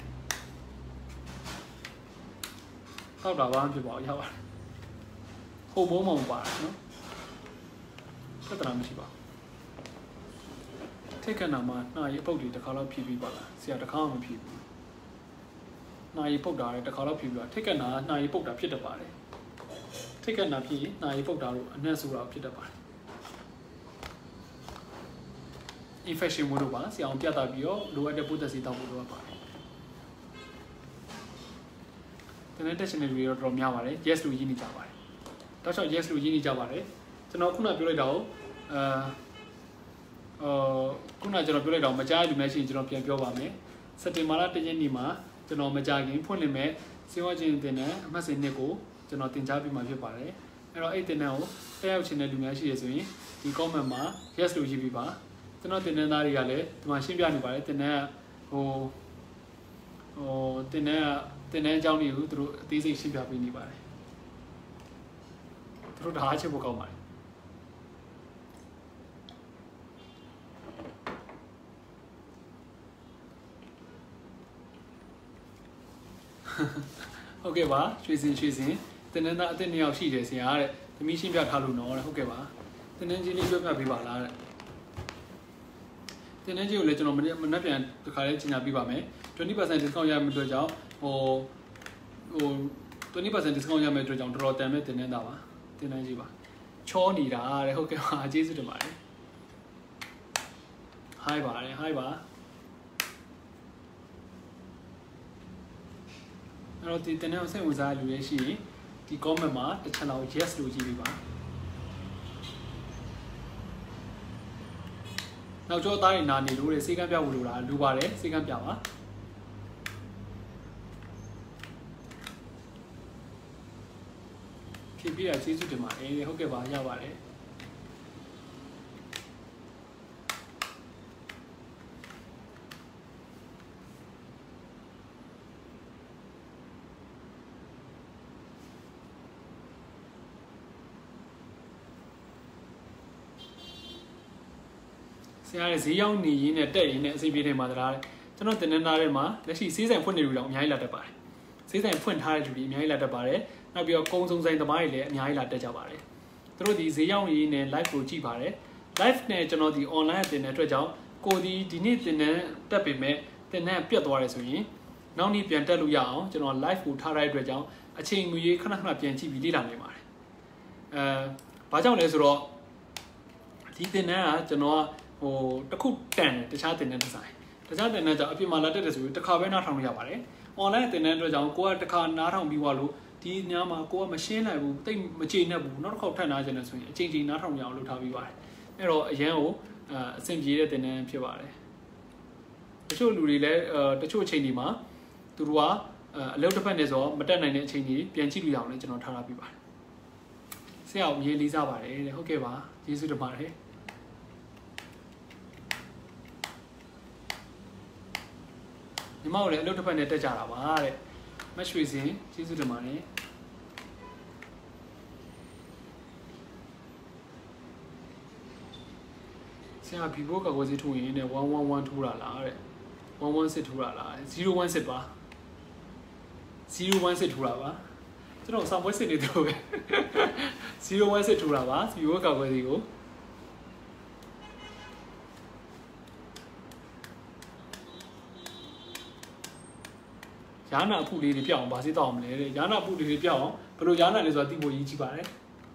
တောက်တာဘာမှဖြစ်ပါဘူးရပါတယ်ဟိုဘုံမပါနော်သက်တာမရှိပါထိတ်ခဏမှာနှာရည်ပုတ်တွေတစ်ခါတော့ဖြီးပြီးပါလားဆရာတစ်ခါမှမဖြီးဘူးနှာရည်ပုတ်တာလည်းတစ်ခါတော့ဖြီးပြီးပါထိတ်ခဏနှာရည်ပုတ်တာဖြစ်တတ်ပါတယ်ထိတ်ခဏဖြီးနှာရည်ပုတ်တာလို့အနက်ဆိုတာဖြစ်တတ်ပါတယ် infection မို့လို့ပါဆရာအောင်ပြတာပြီးတော့လိုအပ်တဲ့ပိုးသက်ဆေးတောက်ဖို့လိုအပ်ပါတယ်တင်တဲ့တက်ရှင်တွေတော့တော်များပါတယ် yes လို့ရေးနေကြပါတယ်တောက်လျှောက် yes လို့ရေးနေကြပါတယ်ကျွန်တော်ခုနပြောလိုက်တာကိုခုနကျွန်တော်ပြောလိုက်တာမကြားလူများရှိရင်ကျွန်တော်ပြန်ပြောပါမယ်စက်တင်ဘာလ1ရက်နေ့မှာကျွန်တော်မကြခင်ဖွင့်လှစ်မဲ့စေဝါချင်းတင်တဲ့အမှတ်စဉ်1ကိုကျွန်တော်တင်ကြားပြီးမှဖြစ်ပါတယ်အဲ့တော့အဲ့တင်တဲ့ကိုတက်ရောက်ခြင်းတဲ့လူများရှိရဆိုရင်ဒီ comment မှာ yes လို့ရေးပြီးပါကျွန်တော်တင်တဲ့သားတွေကလည်းဒီမှာရှင်းပြနေပါတယ်တင်တဲ့တင်တဲ့အကြောင်းတွေကိုသူတို့အသေးစိတ်ရှင်းပြပေးနေပါတယ်သူတို့ဒါအားချက်ဖို့ကောင်းပါတယ်ဟုတ်ကဲ့ပါရွှေစင်တင်တဲ့သားအသက်2ယောက်ရှိတယ်ဆရာတဲ့သမီးရှင်းပြထားလို့နော်တဲ့ဟုတ်ကဲ့ပါတင်တဲ့ချင်းလေးပြောပြပေးပါလားတဲ့တင်တဲ့ချင်းကိုလည်းကျွန်တော်မနေ့ပြန်တစ်ခါလေးကြီးညာပြပါမယ်20% discount ရမယ့်အတွက်ကြောင့်20% discount ရမယ့်အတွက်ကြောင့်တော်တော်တန်မဲ့တင်နေတာပါတင်နေကြီးပါချောနေတာတဲ့ဟုတ်ကဲ့ပါကျေးဇူးတင်ပါတယ် hi ပါတယ် hi ပါအဲ့တော့ဒီတင်နေအောင်စိတ်ဝင်စားလူတွေရှိရင်ဒီ comment မှာတစ်ချက်လောက် yes လို့ရေးပေးပါနောက်ကျောသားတွေနာနေလို့တဲ့စေကမ်းပြဖို့လိုတာလူပါတယ်စေကမ်းပြပါဖြစ်ပြရကျေးဇူးတင်ပါတယ်ဟုတ်ကဲ့ပါရပါတယ်ဆရာရဲ့ဈေးရောက်နေရင်းနဲ့တက်ရင်းနဲ့အစီအပြေးတွေမှာတရားကျွန်တော်တင်နေသားထဲမှာလက်ရှိဈေးဆိုင်ဖွင့်နေလူတော့အများကြီးလာတတ်ပါတယ်ဈေးဆိုင်ဖွင့်ထားတဲ့လူတွေအများကြီးလာတတ်ပါတယ်နောက်ပြီးတော့ကုန်းစုံဆိုင်သမားတွေလည်းအများကြီးလာတက်ကြပါတယ်သူတို့ဒီဈေးရောက်ရင်းနဲ့ live ကိုကြည့်ပါတယ် live နဲ့ကျွန်တော်ဒီ online တင်တဲ့အတွက်ကြောင့်ကိုဒီနေ့တင်တဲ့တက်ပေမဲ့တင်တဲ့ပြတ်သွားတယ်ဆိုရင်နောက်နေ့ပြန်တက်လို့ရအောင်ကျွန်တော် live ကိုထားတဲ့အတွက်ကြောင့်အချိန်မီခဏပြန်ကြည့်ပြီးလေ့လာနေပါတယ်ဘာကြောင့်လဲဆိုတော့ဒီတင်တဲ့ကကျွန်တော်တခုတန်တယ်တခြားတင်တဲ့ဒီဇိုင်းတခြားတင်တဲ့ကြောင့်အပြင်မှာလာတက်တယ်ဆိုပြီးတစ်ခါပဲနားထောင်လို့ရပါတယ် online တင်တဲ့အတွက်ကြောင့်ကိုကတစ်ခါနားထောင်ပြီးသွားလို့ဒီညမှာကိုကမရှင်းနိုင်ဘူးတိတ်မကြေနပ်ဘူးနောက်တစ်ခေါက်ထပ်နားကျင်တယ်ဆိုရင်အချိန်နားထောင်ရအောင်လုပ်ထားပြီးပါတယ်အဲ့တော့အရန်ကိုအဆင်ပြေတဲ့တင်တဲ့ဖြစ်ပါတယ်တချို့လူတွေလည်းတချို့အချိန်ဒီမှာသူတို့ကအလုပ်တစ်ဖက်နဲ့ဆိုမတက်နိုင်တဲ့အချိန်ကြီးပြန်ကြည့်လို့ရအောင်လည်းကျွန်တော်ထားထားပြီးပါတယ်ဆရာကိုမြေးလေးစားပါတယ်တဲ့ဟုတ်ကဲ့ပါကျေးဇူးတင်ပါတယ်ညီမတို့လည်းအလုပ်တစ်ဖက်နဲ့တက်ကြတာပါတဲ့မရွှေစင်ကျေးဇူးတင်ပါတယ်ဆရာဘီဘိုးကကိုစီထိုးရင်နဲ့111ထိုးတာလားတဲ့116ထိုးတာလား016ပါ016ထိုးတာပါကျွန်တော်စာမွေးစစ်နေတော့ပဲ016ထိုးတာပါဘီဘိုးကကိုစီကိုယာနာအဖူလေးတွေပြောင်းအောင်ဗာစေးတော့အောင်မလဲတဲ့ယာနာအဖူလေးတွေပြောင်းအောင်ဘယ်လိုယာနာလဲဆိုတာသိဖို့ရည်ကြီးပါတယ်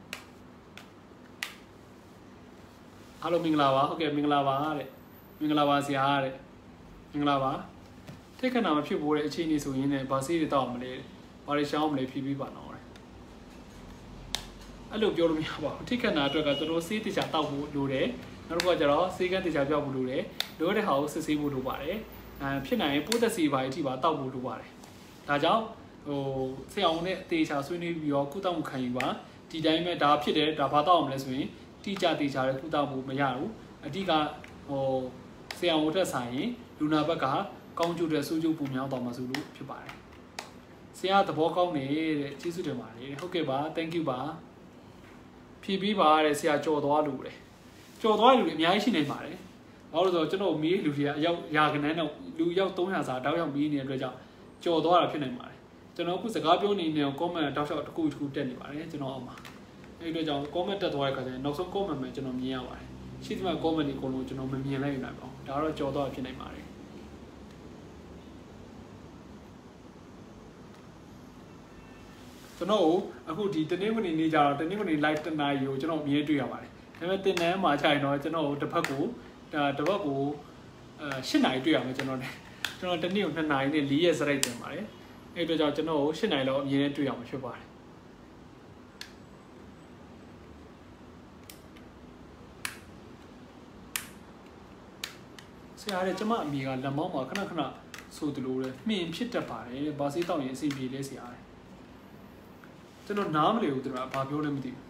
အားလုံးမင်္ဂလာပါဟုတ်ကဲ့မင်္ဂလာပါတဲ့မင်္ဂလာပါဆရာတဲ့မင်္ဂလာပါထိတ်ခဏမဖြစ်ဘူးတဲ့အခြေအနေဆိုရင်းနဲ့ဗာစေးတွေတော့အောင်မလဲဘာတွေရှောင်းအောင်မလဲဖြည်းဖြည်းပါတော့တဲ့အဲ့လိုပြောလို့မရပါဘူးထိတ်ခဏအတွက်ကကျွန်တော်စေးတေချာတောက်ဖို့လိုတယ်နောက်တစ်ခါကျတော့စေးကန်းတေချာပြောက်ဖို့လိုတယ်လိုတဲ့ဟာကိုစစ်ဆေးဖို့လိုပါတယ်ဖြစ်နိုင်ရင်ပိုးသက်စီပါအထိပါတောက်ဖို့လိုပါတယ်ဒါကြောင့်ဆရာအောင်နဲ့တေချာဆွေးနွေးပြီးတော့ကုသမှုခံယူပါဒီတိုင်းပဲဒါဖြစ်တယ်ဒါဘာတောက်အောင်မလဲဆိုရင်တိကျတေချာတဲ့ကုသမှုမရဘူးအဓိကဆရာအောင်တက်ဆိုင်ရင်လူနာဘက်ကကောင်းကျိုးတဲ့စိုးကျိုးပူမြောင်းသွားမှာဆိုလို့ဖြစ်ပါတယ်ဆရာသဘောကောင်းနေတဲ့ကျေးဇူးတင်ပါတယ်ဟုတ်ကဲ့ပါ thank you ပါဖြည့်ပြီးပါတဲ့ဆရာကြော်သွားလို့လေကြော်သွားလူတွေအများကြီးရှိနေပါတယ်ဘာလို့လဲဆိုတော့ကျွန်တော်မေးလူတွေကအယောက်ရာခဏန်းတော့လူရောက်300စာတောက်ရောက်မေးနေတဲ့အတွက်ကြောင့်ကြော်သွားတာဖြစ်နိုင်ပါတယ်ကျွန်တော်အခုစကားပြောနေနေ comment တောက်လျှောက်တစ်ခုတက်နေပါတယ်ကျွန်တော်အောက်မှာအဲ့ဒီအတွက်ကြောင့် comment တက်သွားတဲ့ခါကျရင်နောက်ဆုံး comment မှာကျွန်တော်မြင်ရပါတယ်ရှိသမျှ comment တွေအကုန်လုံးကျွန်တော်မမြင်လိုက်နိုင်ပါဘူးဒါတော့ကြော်သွားဖြစ်နိုင်ပါတယ်ကျွန်တော်အခုဒီတနင်္ဂနွေနေ့ကျတော့တနင်္ဂနွေ live တနာရီကိုကျွန်တော်မြင်တွေ့ရပါတယ်ဒါပေမဲ့တင်နန်းမှာခြိုင်တော့ကျွန်တော်တစ်ဖက်ကို8နာရီတွေ့ရမယ်ကျွန်တော်တနေ့ကို2နာရီနဲ့4ရက်စရိုက်တင်ပါတယ်အဲ့တော့ကျွန်တော်8နိုင်လောက်အမြင်နဲ့တွေ့ရမှာဖြစ်ပါတယ်ဆရာရဲ့ကျမအမိကလက်မောင်းမှာခဏခဏဆိုသလိုလေမှင်ဖြစ်တတ်ပါတယ်ဘာစေးတောက်ရင်အဆင်ပြေလဲဆရာကျွန်တော်နားမလည်ဘူးသူကဘာပြောလဲမသိဘူး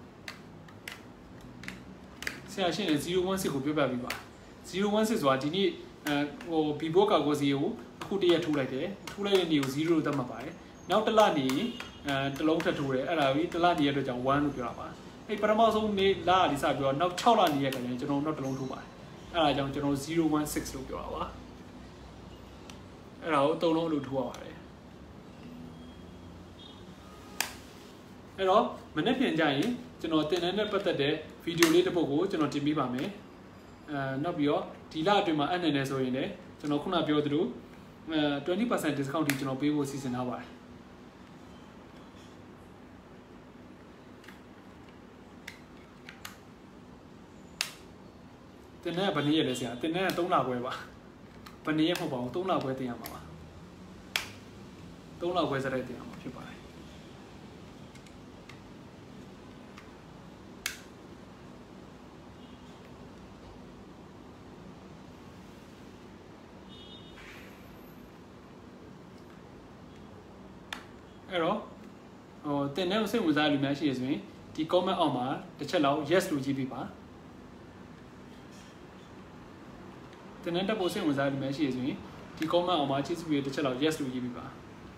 ဆရာရှင်းနေ016ကိုပြောပြပြီးပါ016ဆိုတာဒီနေ့ဟို Vivo ကာကိုစီကိုအခုတရက်ထိုးလိုက်တယ်ထိုးလိုက်တဲ့နေ့ကို0လို့သတ်မှတ်ပါတယ်နောက်တစ်လနေတလုံးထပ်ထိုးတယ်အဲ့ဒါပြီးတစ်လနေရတဲ့ကြောင့်1လို့ပြောတာပါအဲ့ပထမဆုံးနေ့လလေးစပြောနောက်6လနေရခင်ကျွန်တော်နောက်တစ်လုံးထိုးပါတယ်အဲ့ဒါကြောင့်ကျွန်တော်016လို့ပြောတာပါအဲ့ဒါကို3လုံးလို့ထိုးရပါတယ်အဲ့တော့မနေ့ပြန်ကြရင်ကျွန်တော်တင်တဲ့ပတ်သက်တဲ့ဗီဒီယိုလေးတစ်ပုဒ်ကိုကျွန်တော်တင်ပေးပါမယ်နောက်ပြီးတော့ဒီလအတွင်းမှာအနှံ့နေဆိုရင်လည်းကျွန်တော်ခုနပြောသလို20% discount ထိကျွန်တော်ပေးဖို့စီစဉ်ထားပါတယ်တင်တဲ့ဘယ်နည်းရလဲဆရာတင်တဲ့3လခွဲပါဘယ်နည်းရမဟုတ်ပါဘူး3လခွဲတင်ရမှာပါ3လခွဲစတဲ့တင်ရမှာဖြစ်ပါတယ်အဲ့တော့ဟိုတင်တဲ့စိတ်ဝင်စားလူများရှိရဆိုရင်ဒီ comment အောက်မှာတစ်ချက်လောက် yes လို့ရေးပေးပါတင်တဲ့ပို့စိတ်ဝင်စားလူများရှိရဆိုရင်ဒီ comment အောက်မှာချစ်စုပြီးတစ်ချက်လောက် yes လို့ရေးပေးပါ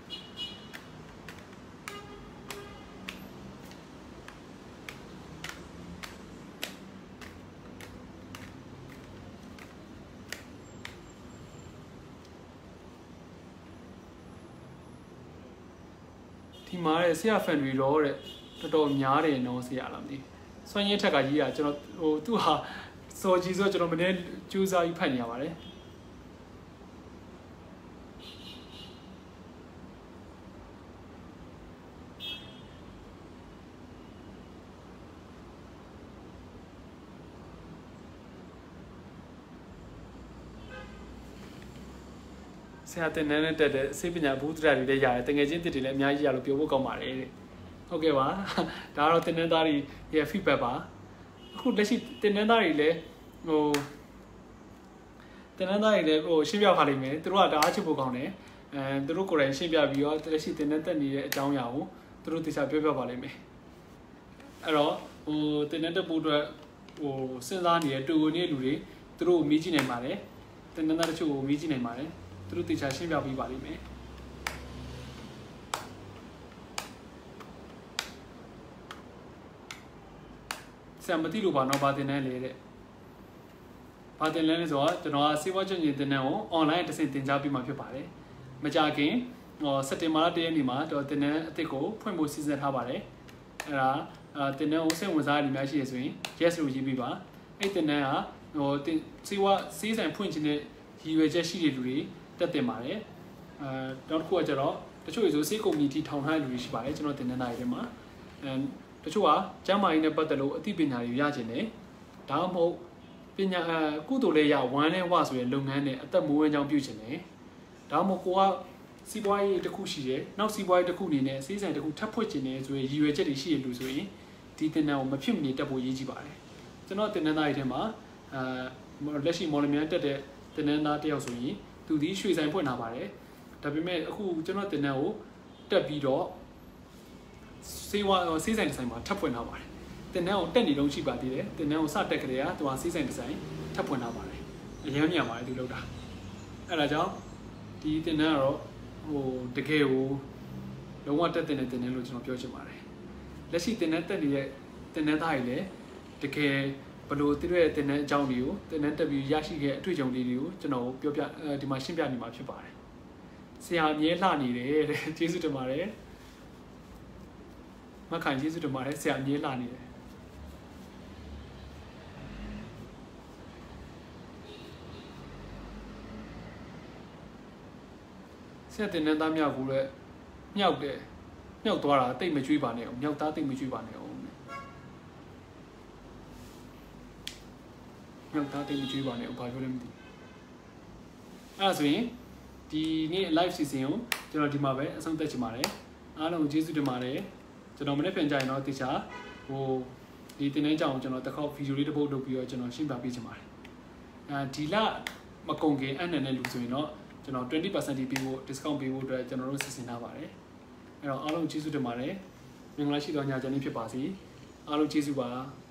ဒီမှာတဲ့ဆရာဖန်တွေတော့တဲ့တော်တော်များတယ်နော်ဆရာလားမသိစွမ်းရင်းထက်ကကြီးကကျွန်တော်ဟိုသူ့ဟာစောကြီးဆိုကျွန်တော်မနေ့ကျူးစားကြီးဖတ်နေရပါတယ်ဆရာတင်နေတဲ့တက်တဲ့စိတ်ပညာဘူးတရတွေလည်းရတယ်တကယ်ချင်းတစ်တွေလည်းအများကြီးရလို့ပြောဖို့ကောင်းပါတယ်တဲ့ဟုတ်ကဲ့ပါဒါကတော့တင်တဲ့သားတွေရဲ့ feedback ပါအခုလက်ရှိတင်တဲ့သားတွေလည်းဟိုတင်တဲ့သားတွေလည်းဟိုရှင်းပြပါလိမ့်မယ်သူတို့ကတအားချစ်ဖို့ကောင်းတယ်သူတို့ကိုယ်တိုင်ရှင်းပြပြီးတော့လက်ရှိတင်တဲ့တက်နေတဲ့အကြောင်းအရာကိုသူတို့သိချာပြောပြပါလိမ့်မယ်အဲ့တော့ဟိုတင်တဲ့ပို့အတွက်ဟိုစဉ်းစားနေတဲ့တူကိုနေတဲ့လူတွေသူတို့ကိုမေးကြည့်နိုင်ပါတယ်တင်တဲ့သားတချို့ကိုမေးကြည့်နိုင်ပါတယ်သူတို့တေချာရှင်းပြပေးပါလိမ့်မယ်ဆရာမသိလို့ပါတော့ဗာတင်နေလေတဲ့ဗာတင်လဲဆိုတော့ကျွန်တော်ကစေဝါချွန်ကြီးတင်နေကို online တစ်ဆင့်တင်ကြားပေးမှာဖြစ်ပါတယ်မကြခင်စက်တင်ဘာလ1ရက်နေ့မှာတော့တင်နေအစ်စ်ကိုဖွင့်ဖို့စီစဉ်ထားပါတယ်အဲ့ဒါတင်နေကိုစိတ်ဝင်စားရည်များရှိရဆိုရင် yes လို့ရေးပေးပါအဲ့တင်နေကဟိုတင်စေဝါစေးဆိုင်ဖွင့်ခြင်းနဲ့ရည်ရွယ်ချက်ရှိတဲ့လူတွေတက်တင်ပါတယ်နောက်တစ်ခုကကျတော့တချို့ဆိုစေးကုမ္ပဏီတီထောင်ထားတဲ့လူတွေရှိပါတယ်ကျွန်တော်တင်တဲ့နိုင်ထဲမှာတချို့ကကျမ်းမာရေးနဲ့ပတ်သက်လို့အသိပညာတွေရကျင်တယ်ဒါမှမဟုတ်ပညာကုသိုလ်လေးရဝမ်းနဲ့ဝဆိုရင်လုပ်ငန်းနဲ့အသက်မွေးဝမ်းကြောင်းပြုကျင်တယ်ဒါမှမဟုတ်ကိုကစီးပွားရေးတစ်ခုရှိတယ်နောက်စီးပွားရေးတစ်ခုအနေနဲ့စေးဆိုင်တစ်ခုထပ်ဖွင့်ကျင်တယ်ဆိုရင်ရည်ရွယ်ချက်တွေရှိရလို့ဆိုရင်ဒီတင်တဲ့ကိုမဖြစ်မနေတက်ဖို့ရည်ကြီးပါတယ်ကျွန်တော်တင်တဲ့နိုင်ထဲမှာလက်ရှိမော်လမြိုင်တက်တဲ့တင်တဲ့သားတယောက်ဆိုရင်သူဒီရွှေဆိုင်ဖွင့်ထားပါတယ်ဒါပေမဲ့အခုကျွန်တော်တင်တဲ့ကိုတက်ပြီးတော့စေးဆိုင်ဒီဇိုင်းမှာထပ်ဖွင့်ထားပါတယ်တင်တဲ့ကိုတက်နေလုံးရှိပါသေးတယ်တင်တဲ့ကိုစတက်ကြတဲ့ကသူကစေးဆိုင်ဒီဇိုင်းထပ်ဖွင့်ထားပါတယ်အရင်မြန်ပါတယ်သူလောက်တာအဲ့ဒါကြောင့်ဒီတင်တဲ့ကတော့ဟိုတကယ်ကိုလုံးဝတက်တင်တဲ့လို့ကျွန်တော်ပြောချင်ပါတယ်လက်ရှိတင်တဲ့တက်နေတဲ့တင်တဲ့သားတွေလည်းတကယ်ဘလို့သူတို့ရဲ့တင်တဲ့အကြောင်းတွေကိုတင်တဲ့တက်ပြီးရရှိခဲ့အတွေ့အကြုံလေးတွေကိုကျွန်တော်ပြောပြဒီမှာရှင်းပြနေမှာဖြစ်ပါတယ်ဆရာအမြဲလှနေတယ်တဲ့ကျေးဇူးတင်ပါတယ်မခိုင်ကျေးဇူးတင်ပါတယ်ဆရာအမြဲလှနေတယ်ဆရာတင်တဲ့သားမြောက်ကိုလည်းမြောက်တယ်မြောက်သွားတာတိတ်မကြွေးပါနဲ့အောင်မြောက်သားတိတ်မကြွေးပါနဲ့အောင်မြောက်သားတိတ်မကြွေးပါနဲ့အောင်ဘာပြောလဲမသိအဲ့ဒါဆိုရင်ဒီနေ့ live season ကိုကျွန်တော်ဒီမှာပဲအဆုံးသတ်ချင်ပါတယ်အားလုံးကျေးဇူးတင်ပါတယ်ကျွန်တော်မနေ့ပြန်ကြရင်တော့တခြားဟိုဒီတင်တဲ့ကြောင်ကျွန်တော်တစ်ခေါက် video လေးတစ်ပုတ်လုပ်ပြီးတော့ကျွန်တော်ရှင်းပြပေးချင်ပါတယ်ဒီလမကုန်ခင်အဲ့နဲ့လူဆိုရင်တော့ကျွန်တော် 20% ပေးဖို့ discount ပေးဖို့အတွက်ကျွန်တော်တို့စီစဉ်ထားပါတယ်အဲ့တော့အားလုံးကျေးဇူးတင်ပါတယ်မင်္ဂလာရှိသောညချမ်းလေးဖြစ်ပါစေအားလုံးကျေးဇူးပါ